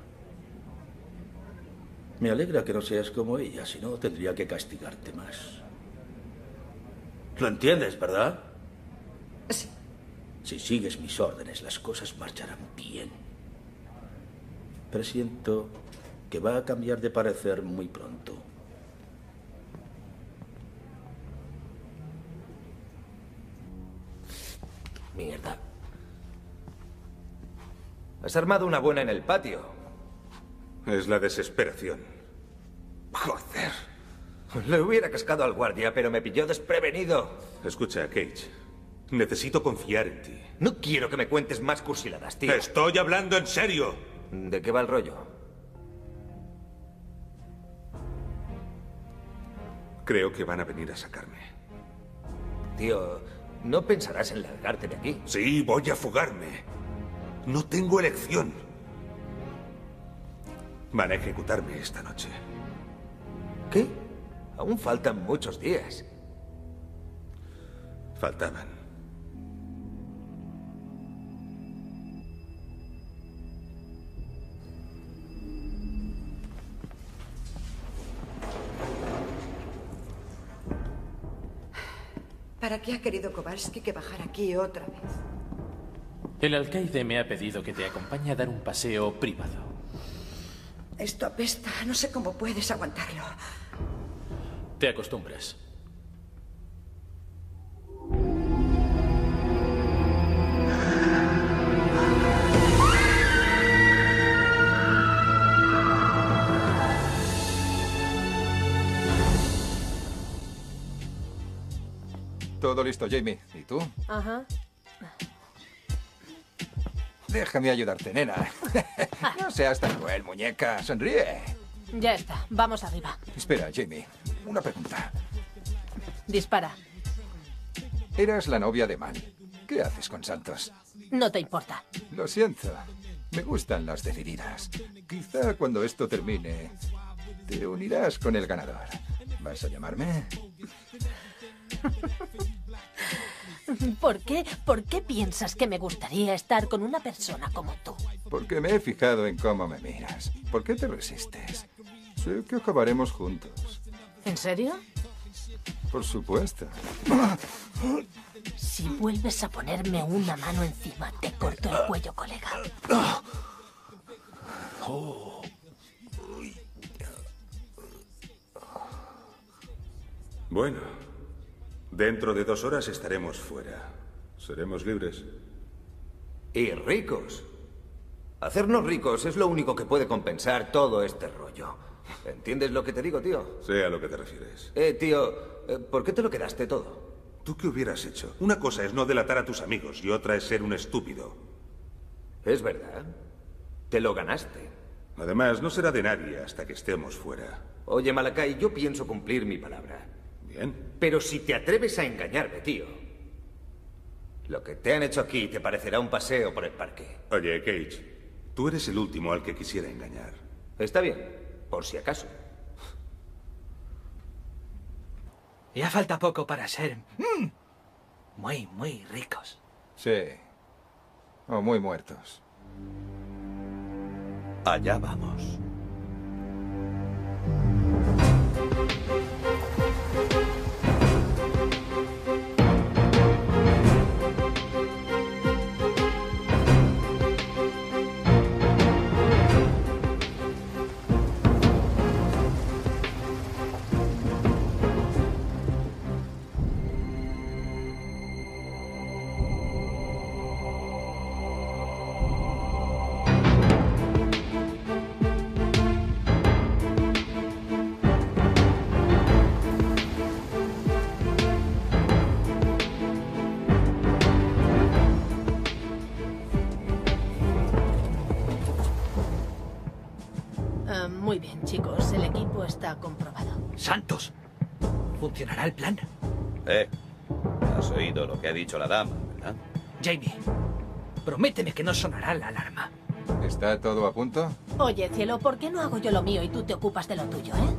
Me alegra que no seas como ella, si no tendría que castigarte más. ¿Lo entiendes, verdad? Sí. Si sigues mis órdenes, las cosas marcharán bien. Presiento que va a cambiar de parecer muy pronto. Mierda. Has armado una buena en el patio. Es la desesperación. Joder. Le hubiera cascado al guardia, pero me pilló desprevenido. Escucha, Cage. Necesito confiar en ti. No quiero que me cuentes más cursiladas, tío. Estoy hablando en serio. ¿De qué va el rollo? Creo que van a venir a sacarme. Tío, No pensarás en largarte de aquí. Sí, voy a fugarme. No tengo elección. Van a ejecutarme esta noche. ¿Qué? Aún faltan muchos días. Faltaban. ¿Para qué ha querido Kowalski que bajara aquí otra vez? El alcaide me ha pedido que te acompañe a dar un paseo privado. Esto apesta. No sé cómo puedes aguantarlo. Te acostumbras. Todo listo, Jamie. ¿Y tú? Ajá. Déjame ayudarte, nena. No seas tan cruel, muñeca. Sonríe. Ya está. Vamos arriba. Espera, Jamie. Una pregunta. Dispara. Eras la novia de Man. ¿Qué haces con Santos? No te importa. Lo siento. Me gustan las decididas. Quizá cuando esto termine, te unirás con el ganador. ¿Vas a llamarme? ¿Por qué piensas que me gustaría estar con una persona como tú? Porque me he fijado en cómo me miras. ¿Por qué te resistes? Sé que acabaremos juntos. ¿En serio? Por supuesto. Si vuelves a ponerme una mano encima, te corto el cuello, colega. Bueno, dentro de 2 horas estaremos fuera. Seremos libres. Y ricos. Hacernos ricos es lo único que puede compensar todo este rollo. ¿Entiendes lo que te digo, tío? Sé a lo que te refieres. Tío, ¿por qué te lo quedaste todo? ¿Tú qué hubieras hecho? Una cosa es no delatar a tus amigos y otra es ser un estúpido. Es verdad. Te lo ganaste. Además, no será de nadie hasta que estemos fuera. Oye, Malakai, yo pienso cumplir mi palabra. Bien. Pero si te atreves a engañarme, tío, lo que te han hecho aquí te parecerá un paseo por el parque. Oye, Cage, tú eres el último al que quisiera engañar. Está bien, por si acaso. Ya falta poco para ser muy, muy ricos. Sí. O muy muertos. Allá vamos. Muy bien, chicos. El equipo está comprobado. Santos, ¿funcionará el plan? Has oído lo que ha dicho la dama, ¿verdad? Jamie, prométeme que no sonará la alarma. ¿Está todo a punto? Oye, cielo, ¿por qué no hago yo lo mío y tú te ocupas de lo tuyo, eh?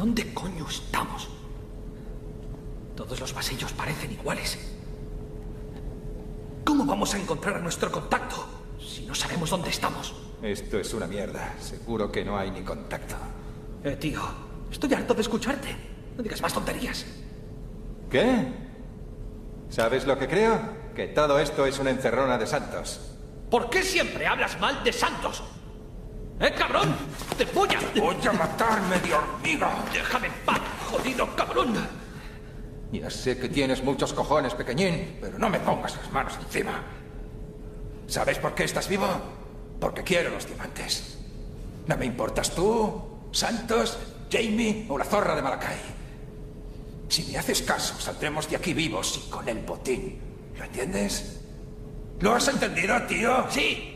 ¿Dónde coño estamos? Todos los pasillos parecen iguales. ¿Cómo vamos a encontrar a nuestro contacto si no sabemos dónde estamos? Esto es una mierda. Seguro que no hay ni contacto. Tío, estoy harto de escucharte. No digas más tonterías. ¿Qué? ¿Sabes lo que creo? Que todo esto es una encerrona de Santos. ¿Por qué siempre hablas mal de Santos? ¡Cabrón! ¡Te voy a matar, medio hormiga! ¡Déjame en paz, jodido cabrón! Ya sé que tienes muchos cojones, pequeñín, pero no me pongas las manos encima. ¿Sabes por qué estás vivo? Porque quiero los diamantes. No me importas tú, Santos, Jamie o la zorra de Malakai. Si me haces caso, saldremos de aquí vivos y con el botín. ¿Lo entiendes? ¿Lo has entendido, tío? ¡Sí!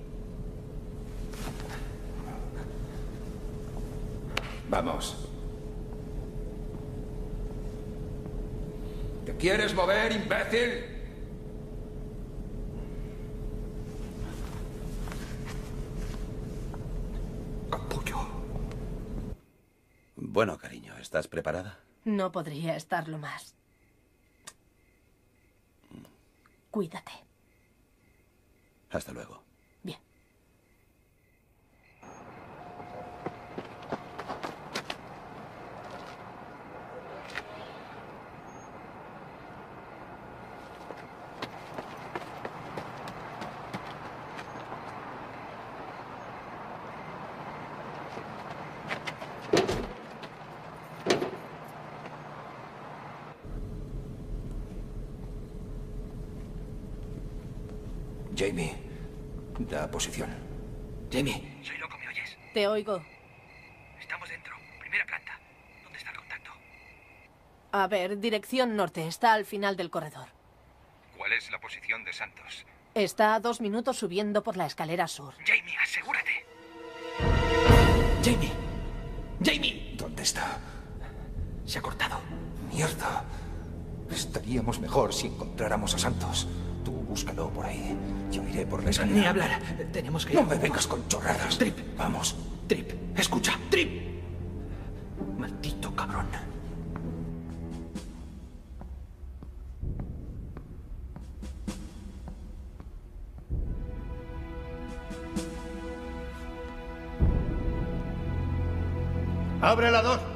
Vamos. ¿Te quieres mover, imbécil? Capullo. Bueno, cariño, ¿estás preparada? No podría estarlo más. Cuídate. Hasta luego. Bien. Jamie, da posición. Jamie. Soy loco, ¿me oyes? Te oigo. Estamos dentro. Primera planta. ¿Dónde está el contacto? A ver, dirección norte. Está al final del corredor. ¿Cuál es la posición de Santos? Está a 2 minutos subiendo por la escalera sur. Jamie, asegúrate. Jamie. Jamie. ¿Dónde está? Se ha cortado. Mierda. Estaríamos mejor si encontráramos a Santos. Tú búscalo por ahí. Yo iré por la escalera. Ni hablar. Tenemos que ir. No me vengas con chorradas. Trip. Vamos. Trip. Escucha. Trip. Maldito cabrón. ¡Abre la 2!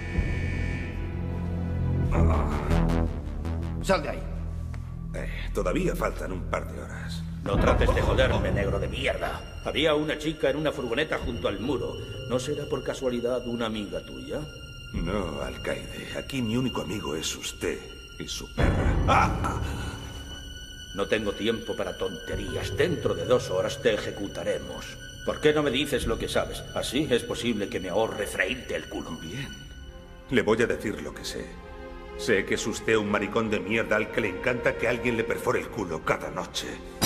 Sal de ahí. Todavía faltan un par de horas. No trates de joderme, negro de mierda. Había una chica en una furgoneta junto al muro. ¿No será por casualidad una amiga tuya? No, alcaide. Aquí mi único amigo es usted y su perra. No tengo tiempo para tonterías. Dentro de 2 horas te ejecutaremos. ¿Por qué no me dices lo que sabes? Así es posible que me ahorre freírte el culo. Bien. Le voy a decir lo que sé. Sé que es usted un maricón de mierda al que le encanta que alguien le perfore el culo cada noche.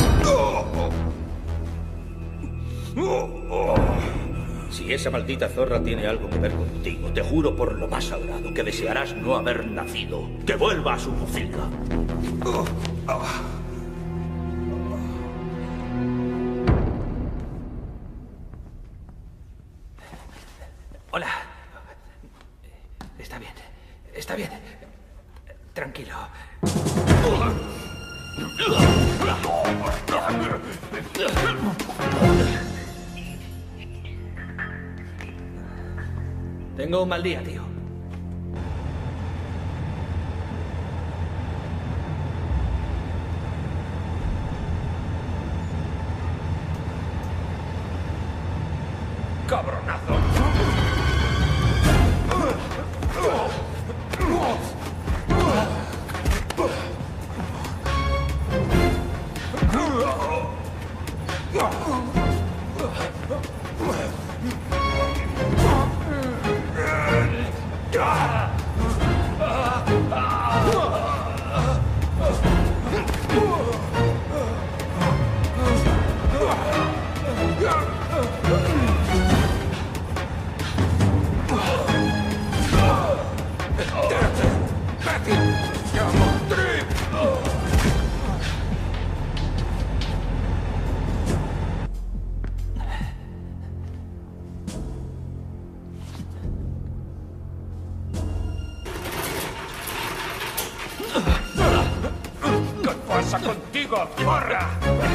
Si esa maldita zorra tiene algo que ver contigo, te juro por lo más sagrado que desearás no haber nacido. ¡Que vuelva a su pocilga! Hola. Está bien. Está bien. Tranquilo. Tengo un mal día, tío. ¡Cabronazo! ¿Qué pasa contigo, porra?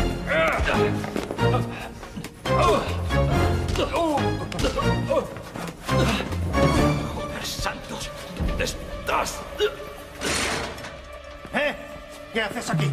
¡Joder, Santos! ¿Dónde estás? ¿Qué haces aquí?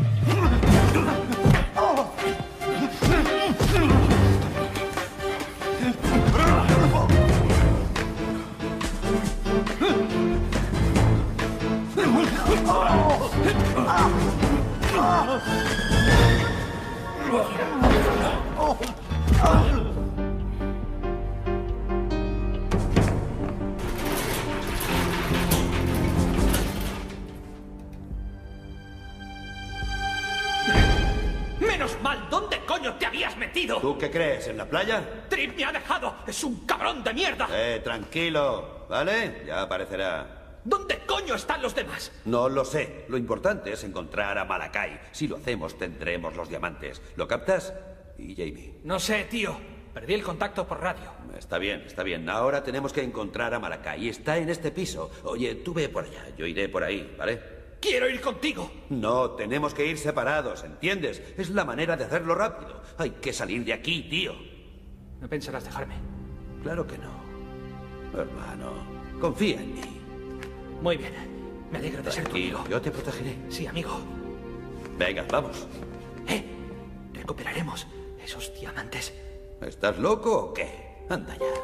¡Menos mal! ¿Dónde coño te habías metido? ¿Tú qué crees? ¿En la playa? ¡Trip me ha dejado! ¡Es un cabrón de mierda! Tranquilo, ¿vale? Ya aparecerá. ¿Dónde coño están los demás? No lo sé. Lo importante es encontrar a Malakai. Si lo hacemos, tendremos los diamantes. ¿Lo captas? Y Jamie. No sé, tío. Perdí el contacto por radio. Está bien, está bien. Ahora tenemos que encontrar a Malakai. Está en este piso. Oye, tú ve por allá. Yo iré por ahí, ¿vale? ¡Quiero ir contigo! No, tenemos que ir separados, ¿entiendes? Es la manera de hacerlo rápido. Hay que salir de aquí, tío. ¿No pensarás dejarme? Claro que no. Hermano, confía en mí. Muy bien. Me alegro de ser tu amigo. Yo te protegeré. Sí, amigo. Venga, vamos. Recuperaremos esos diamantes. ¿Estás loco o qué? Anda ya.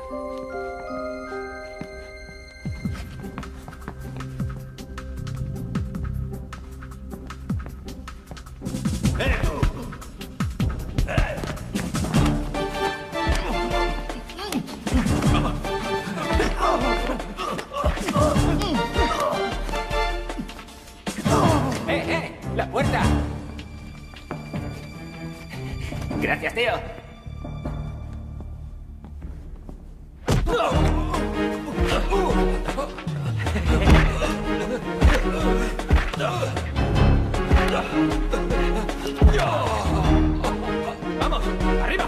¡La puerta! Gracias, tío. ¡Vamos! ¡Arriba!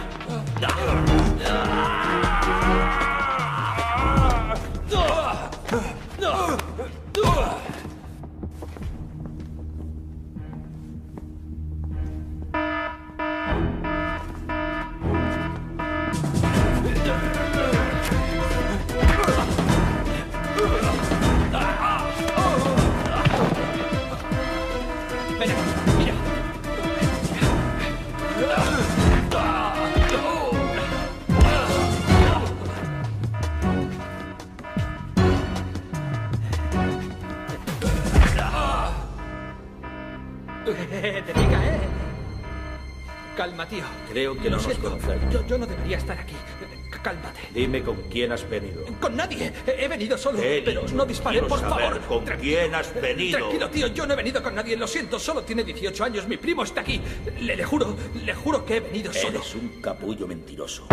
Te pica, ¿eh? Calma, tío. Creo que no nos conocemos. Yo no debería estar aquí. Cálmate. Dime con quién has venido. Con nadie. He venido solo. Te he Pero dicho, no dispare, quiero por saber favor. ¿Con quién has venido? Tranquilo, tío. Yo no he venido con nadie. Lo siento. Solo tiene 18 años. Mi primo está aquí. Le juro que he venido solo. Eres un capullo mentiroso.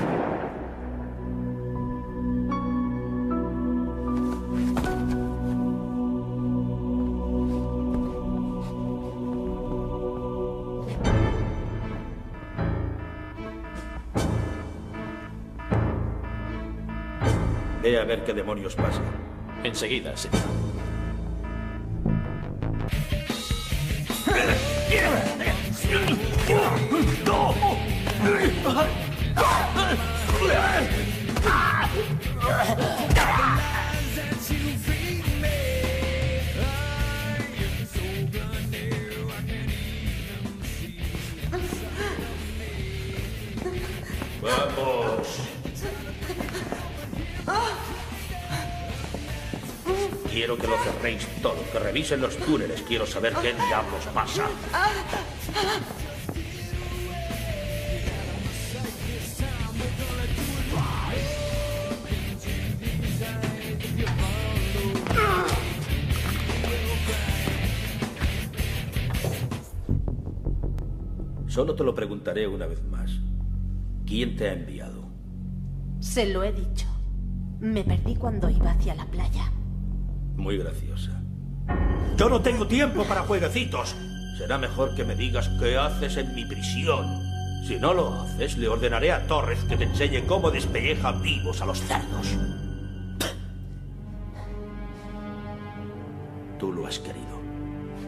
Ve a ver qué demonios pasa. Enseguida, señor. ¡Vamos! Quiero que lo cerréis todo, que revisen los túneles. Quiero saber qué diablos pasa. Solo te lo preguntaré una vez más. ¿Quién te ha enviado? Se lo he dicho. Me perdí cuando iba hacia la playa. Muy graciosa. Yo no tengo tiempo para jueguecitos. Será mejor que me digas qué haces en mi prisión. Si no lo haces, le ordenaré a Torres que te enseñe cómo despelleja vivos a los cerdos. Tú lo has querido.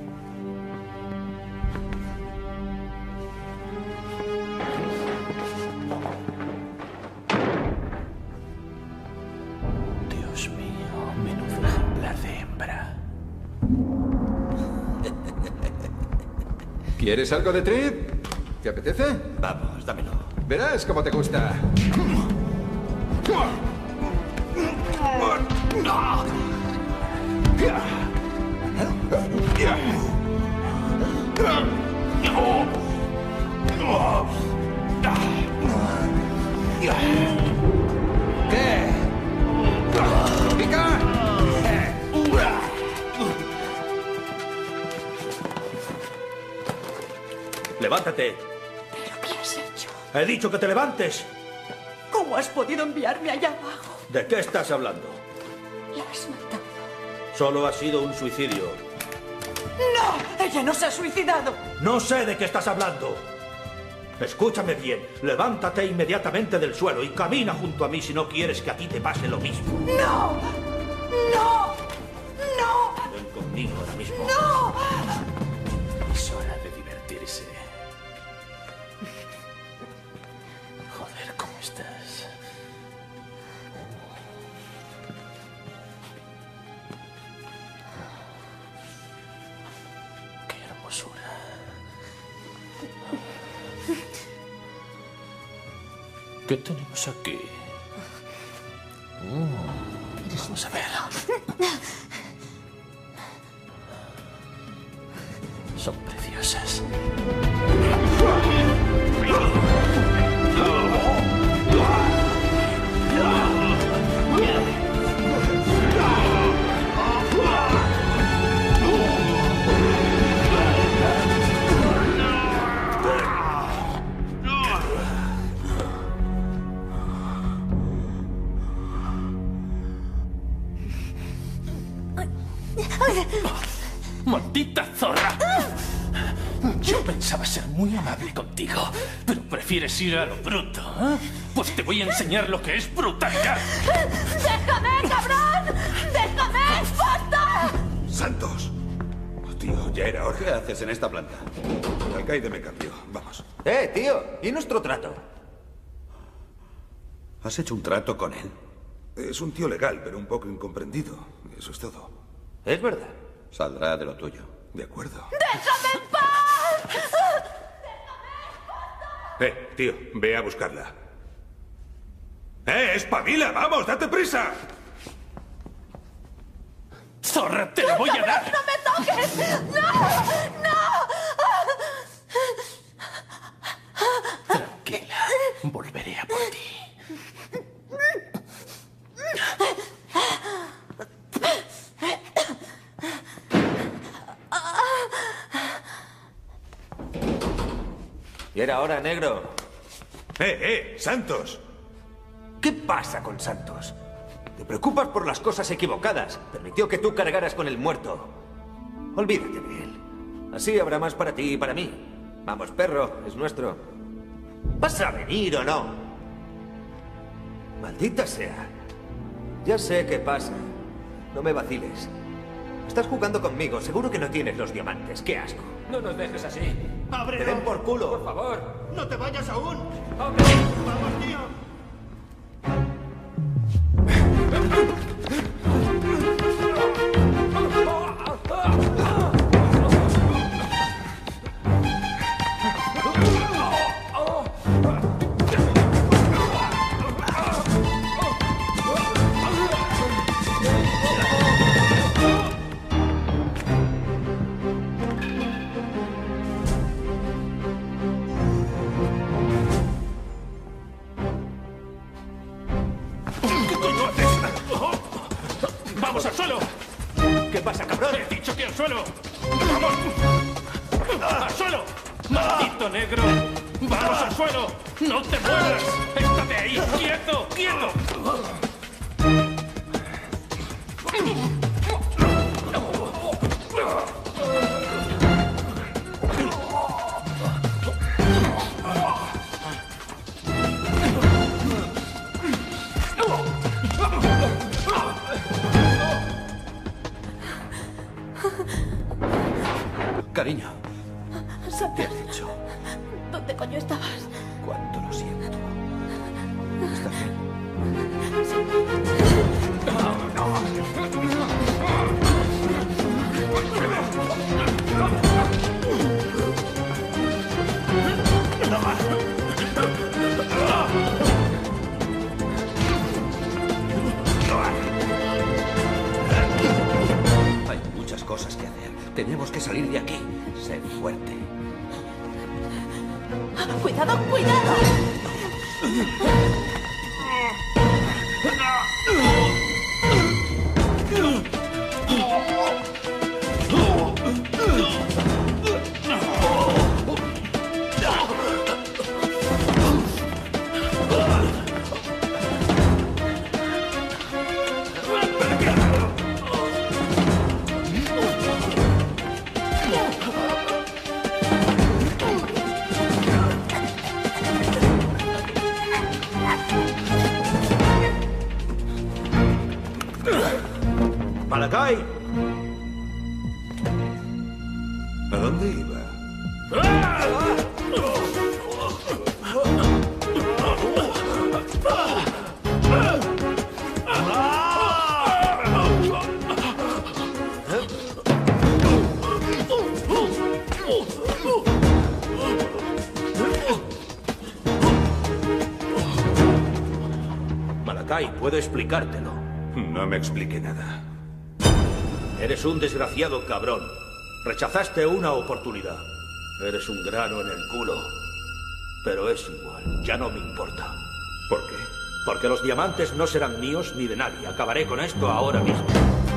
¿Quieres algo de trip? ¿Te apetece? Vamos, dámelo. Verás cómo te gusta. ¿Qué? ¿Pica? ¡Levántate! ¿Pero qué has hecho? ¡He dicho que te levantes! ¿Cómo has podido enviarme allá abajo? ¿De qué estás hablando? La has matado. Solo ha sido un suicidio. ¡No! ¡Ella no se ha suicidado! No sé de qué estás hablando. Escúchame bien. Levántate inmediatamente del suelo y camina junto a mí si no quieres que a ti te pase lo mismo. ¡No! ¡No! ¡No! Ven conmigo ahora mismo. ¡No! Es hora de divertirse. Joder, ¿cómo estás? Qué hermosura. ¿Qué tenemos aquí? Vamos a ver. Son preciosas. ¡Maldita zorra! Yo pensaba ser muy amable contigo, pero prefieres ir a lo bruto, ¿eh? Pues te voy a enseñar lo que es brutalidad. ¡Déjame, cabrón! ¡Déjame! ¡Basta! ¡Santos! Oh, tío, ya era hora. ¿Qué haces en esta planta? El alcaide me cambió. Vamos. Tío, ¿y nuestro trato? ¿Has hecho un trato con él? Es un tío legal, pero un poco incomprendido. Eso es todo. Es verdad. Saldrá de lo tuyo. De acuerdo. ¡Déjame en paz! Tío, ve a buscarla. ¡Espabila! ¡Vamos, date prisa! ¡Zorra, te la voy a dar! ¡No me toques! ¡No! ¡No! Tranquila, volveré a por ti. Y era hora, negro. ¡Santos! ¿Qué pasa con Santos? Te preocupas por las cosas equivocadas. Permitió que tú cargaras con el muerto. Olvídate de él. Así habrá más para ti y para mí. Vamos, perro, es nuestro. ¿Vas a venir o no? Maldita sea. Ya sé qué pasa. No me vaciles. Estás jugando conmigo. Seguro que no tienes los diamantes. ¡Qué asco! No nos dejes así. ¡Te den por culo! Por favor. ¡No te vayas aún! ¡Hombre! ¡Vamos, tío! ¡Vamos al suelo! ¿Qué pasa, cabrón? ¡He dicho que al suelo! ¡Vamos! ¡Al suelo! ¡Maldito negro! ¡Vamos al suelo! ¡No te muevas! ¡Estate ahí! ¡Quieto! ¡Quieto! Cariño, Santos, ¿qué has dicho? ¿dónde coño estabas? Cuánto lo siento. ¿Estás bien? cosas que hacer. Tenemos que salir de aquí. Sé fuerte. ¡Cuidado, cuidado! ¡Malakai! ¿A dónde iba? Malakai, puedo explicártelo. No me explique nada. Eres un desgraciado cabrón. Rechazaste una oportunidad. Eres un grano en el culo. Pero es igual, ya no me importa. ¿Por qué? Porque los diamantes no serán míos ni de nadie. Acabaré con esto ahora mismo.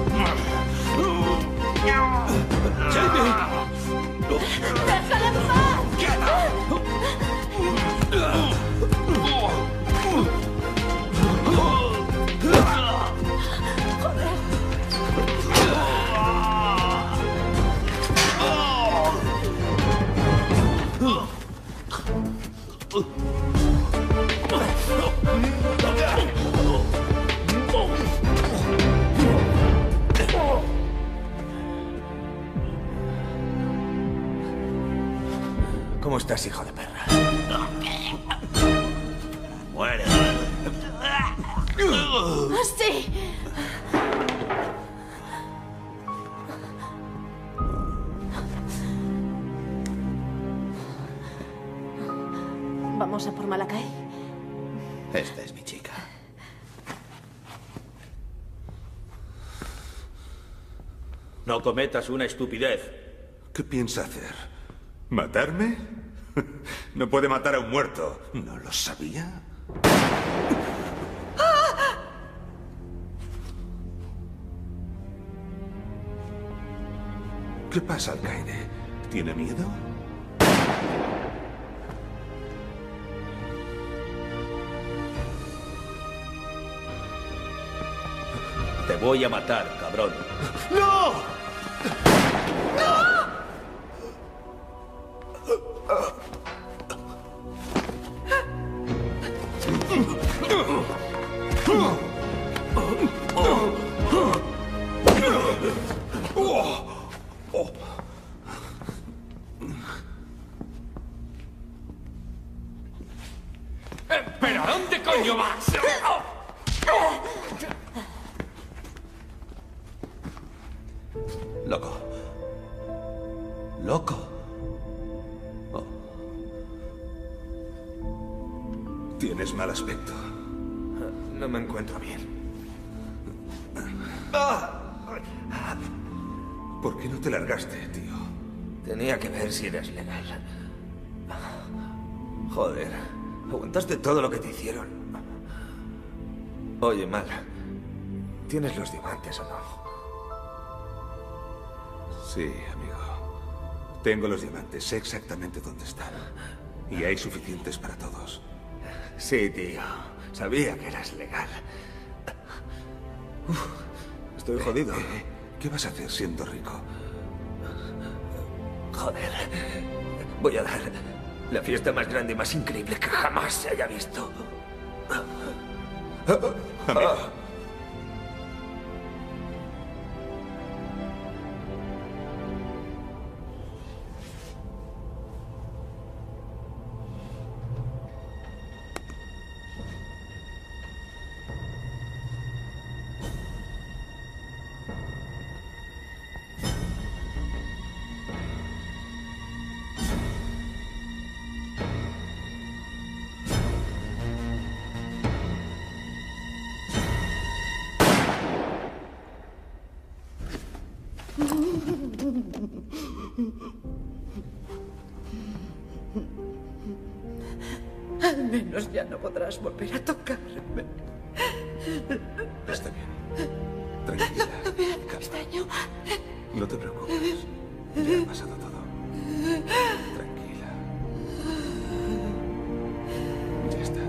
¡Déjala en paz! ¿Cómo estás, hijo de perra? Muere. ¡Sí! ¿Vamos a por Malakai? Esta es mi chica. No cometas una estupidez. ¿Qué piensa hacer? ¿Matarme? No puede matar a un muerto. ¿No lo sabía? ¿Qué pasa, Alcaide? ¿Tiene miedo? Te voy a matar, cabrón. ¡No! ¡No! ¿Pero a dónde coño vas? Loco. Loco. Tienes mal aspecto. No me encuentro bien. ¿Por qué no te largaste, tío? Tenía que ver si eras legal. Joder, aguantaste todo lo que te hicieron. Oye, Mal, ¿tienes los diamantes o no? Sí, amigo. Tengo los diamantes, sé exactamente dónde están. Y hay suficientes para todos. Sí, tío. Sabía que eras legal. Estoy jodido. ¿Qué vas a hacer siendo rico? Joder. Voy a dar la fiesta más grande y más increíble que jamás se haya visto. Amigo. Al menos ya no podrás volver a tocarme. Está bien. Tranquila. No me hagas daño. No te preocupes. Ya ha pasado todo. Tranquila. Ya está.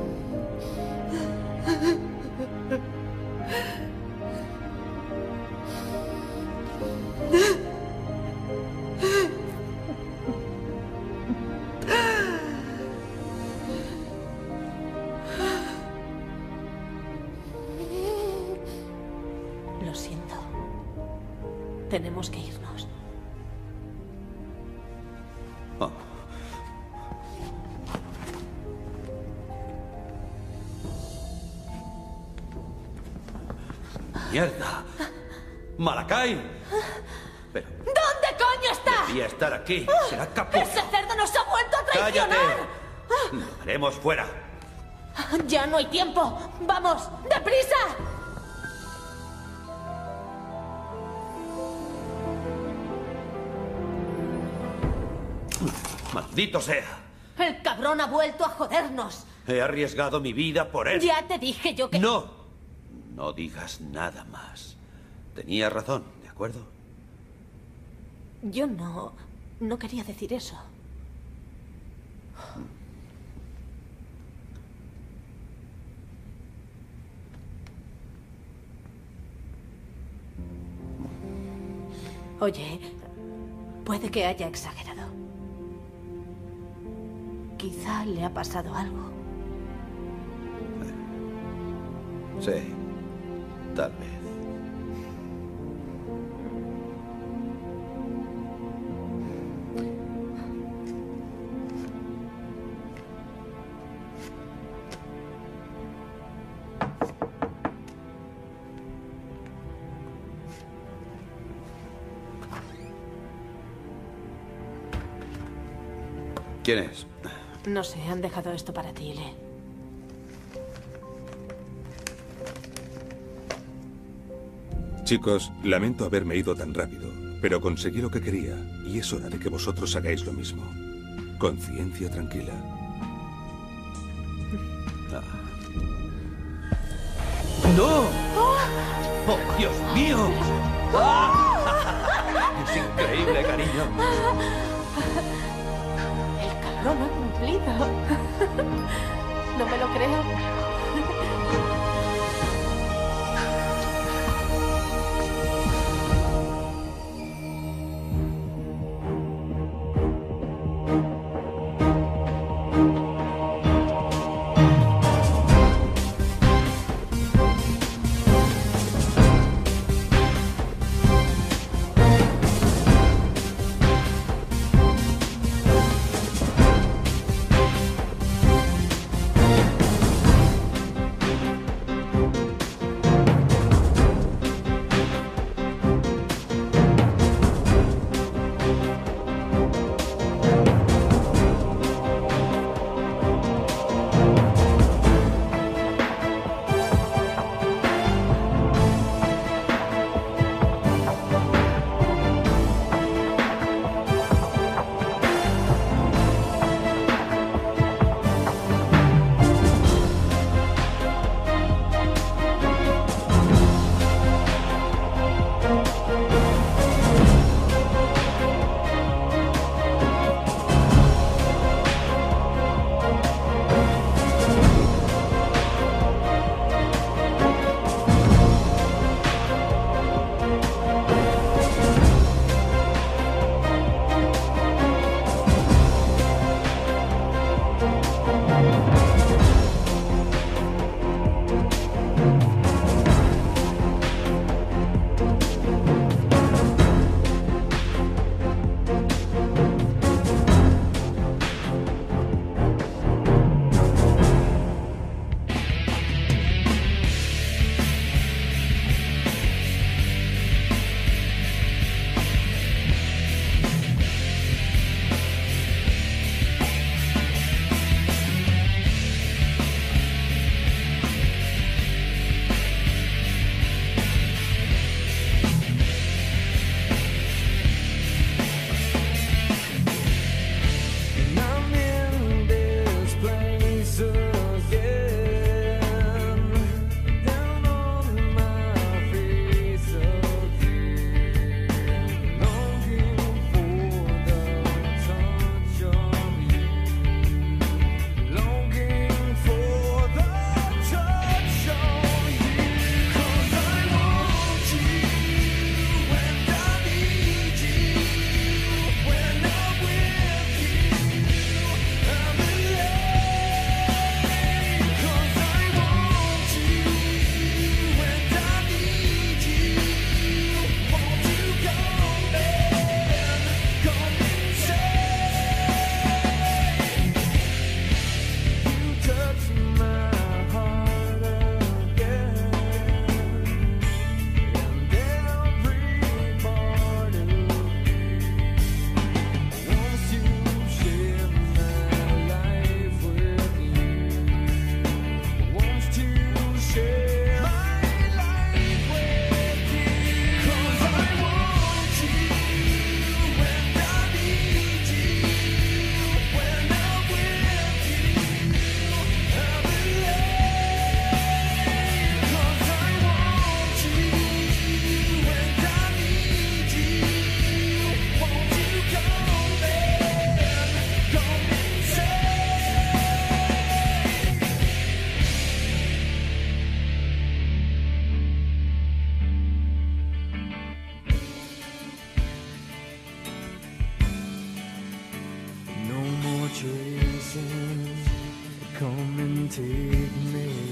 Lo siento. Tenemos que irnos. Oh. ¡Mierda! ¡Malakai! Pero ¿Dónde coño está? debía estar aquí. Será capullo. ¡Ese cerdo nos ha vuelto a traicionar! ¡Cállate! Lo haremos fuera. ¡Ya no hay tiempo! ¡Vamos! ¡Deprisa! ¡Maldito sea! El cabrón ha vuelto a jodernos. He arriesgado mi vida por él. Ya te dije yo que... ¡No! No digas nada más. Tenía razón, ¿de acuerdo? Yo no quería decir eso. Oye, puede que haya exagerado. Quizá le ha pasado algo. Sí, tal vez. ¿Quién es? No sé, han dejado esto para ti, Le. Chicos, lamento haberme ido tan rápido, pero conseguí lo que quería, y es hora de que vosotros hagáis lo mismo. Conciencia tranquila. ¡No! ¡Oh, Dios mío! Es increíble, cariño. El cabrón ha cumplido. No me lo creo. take me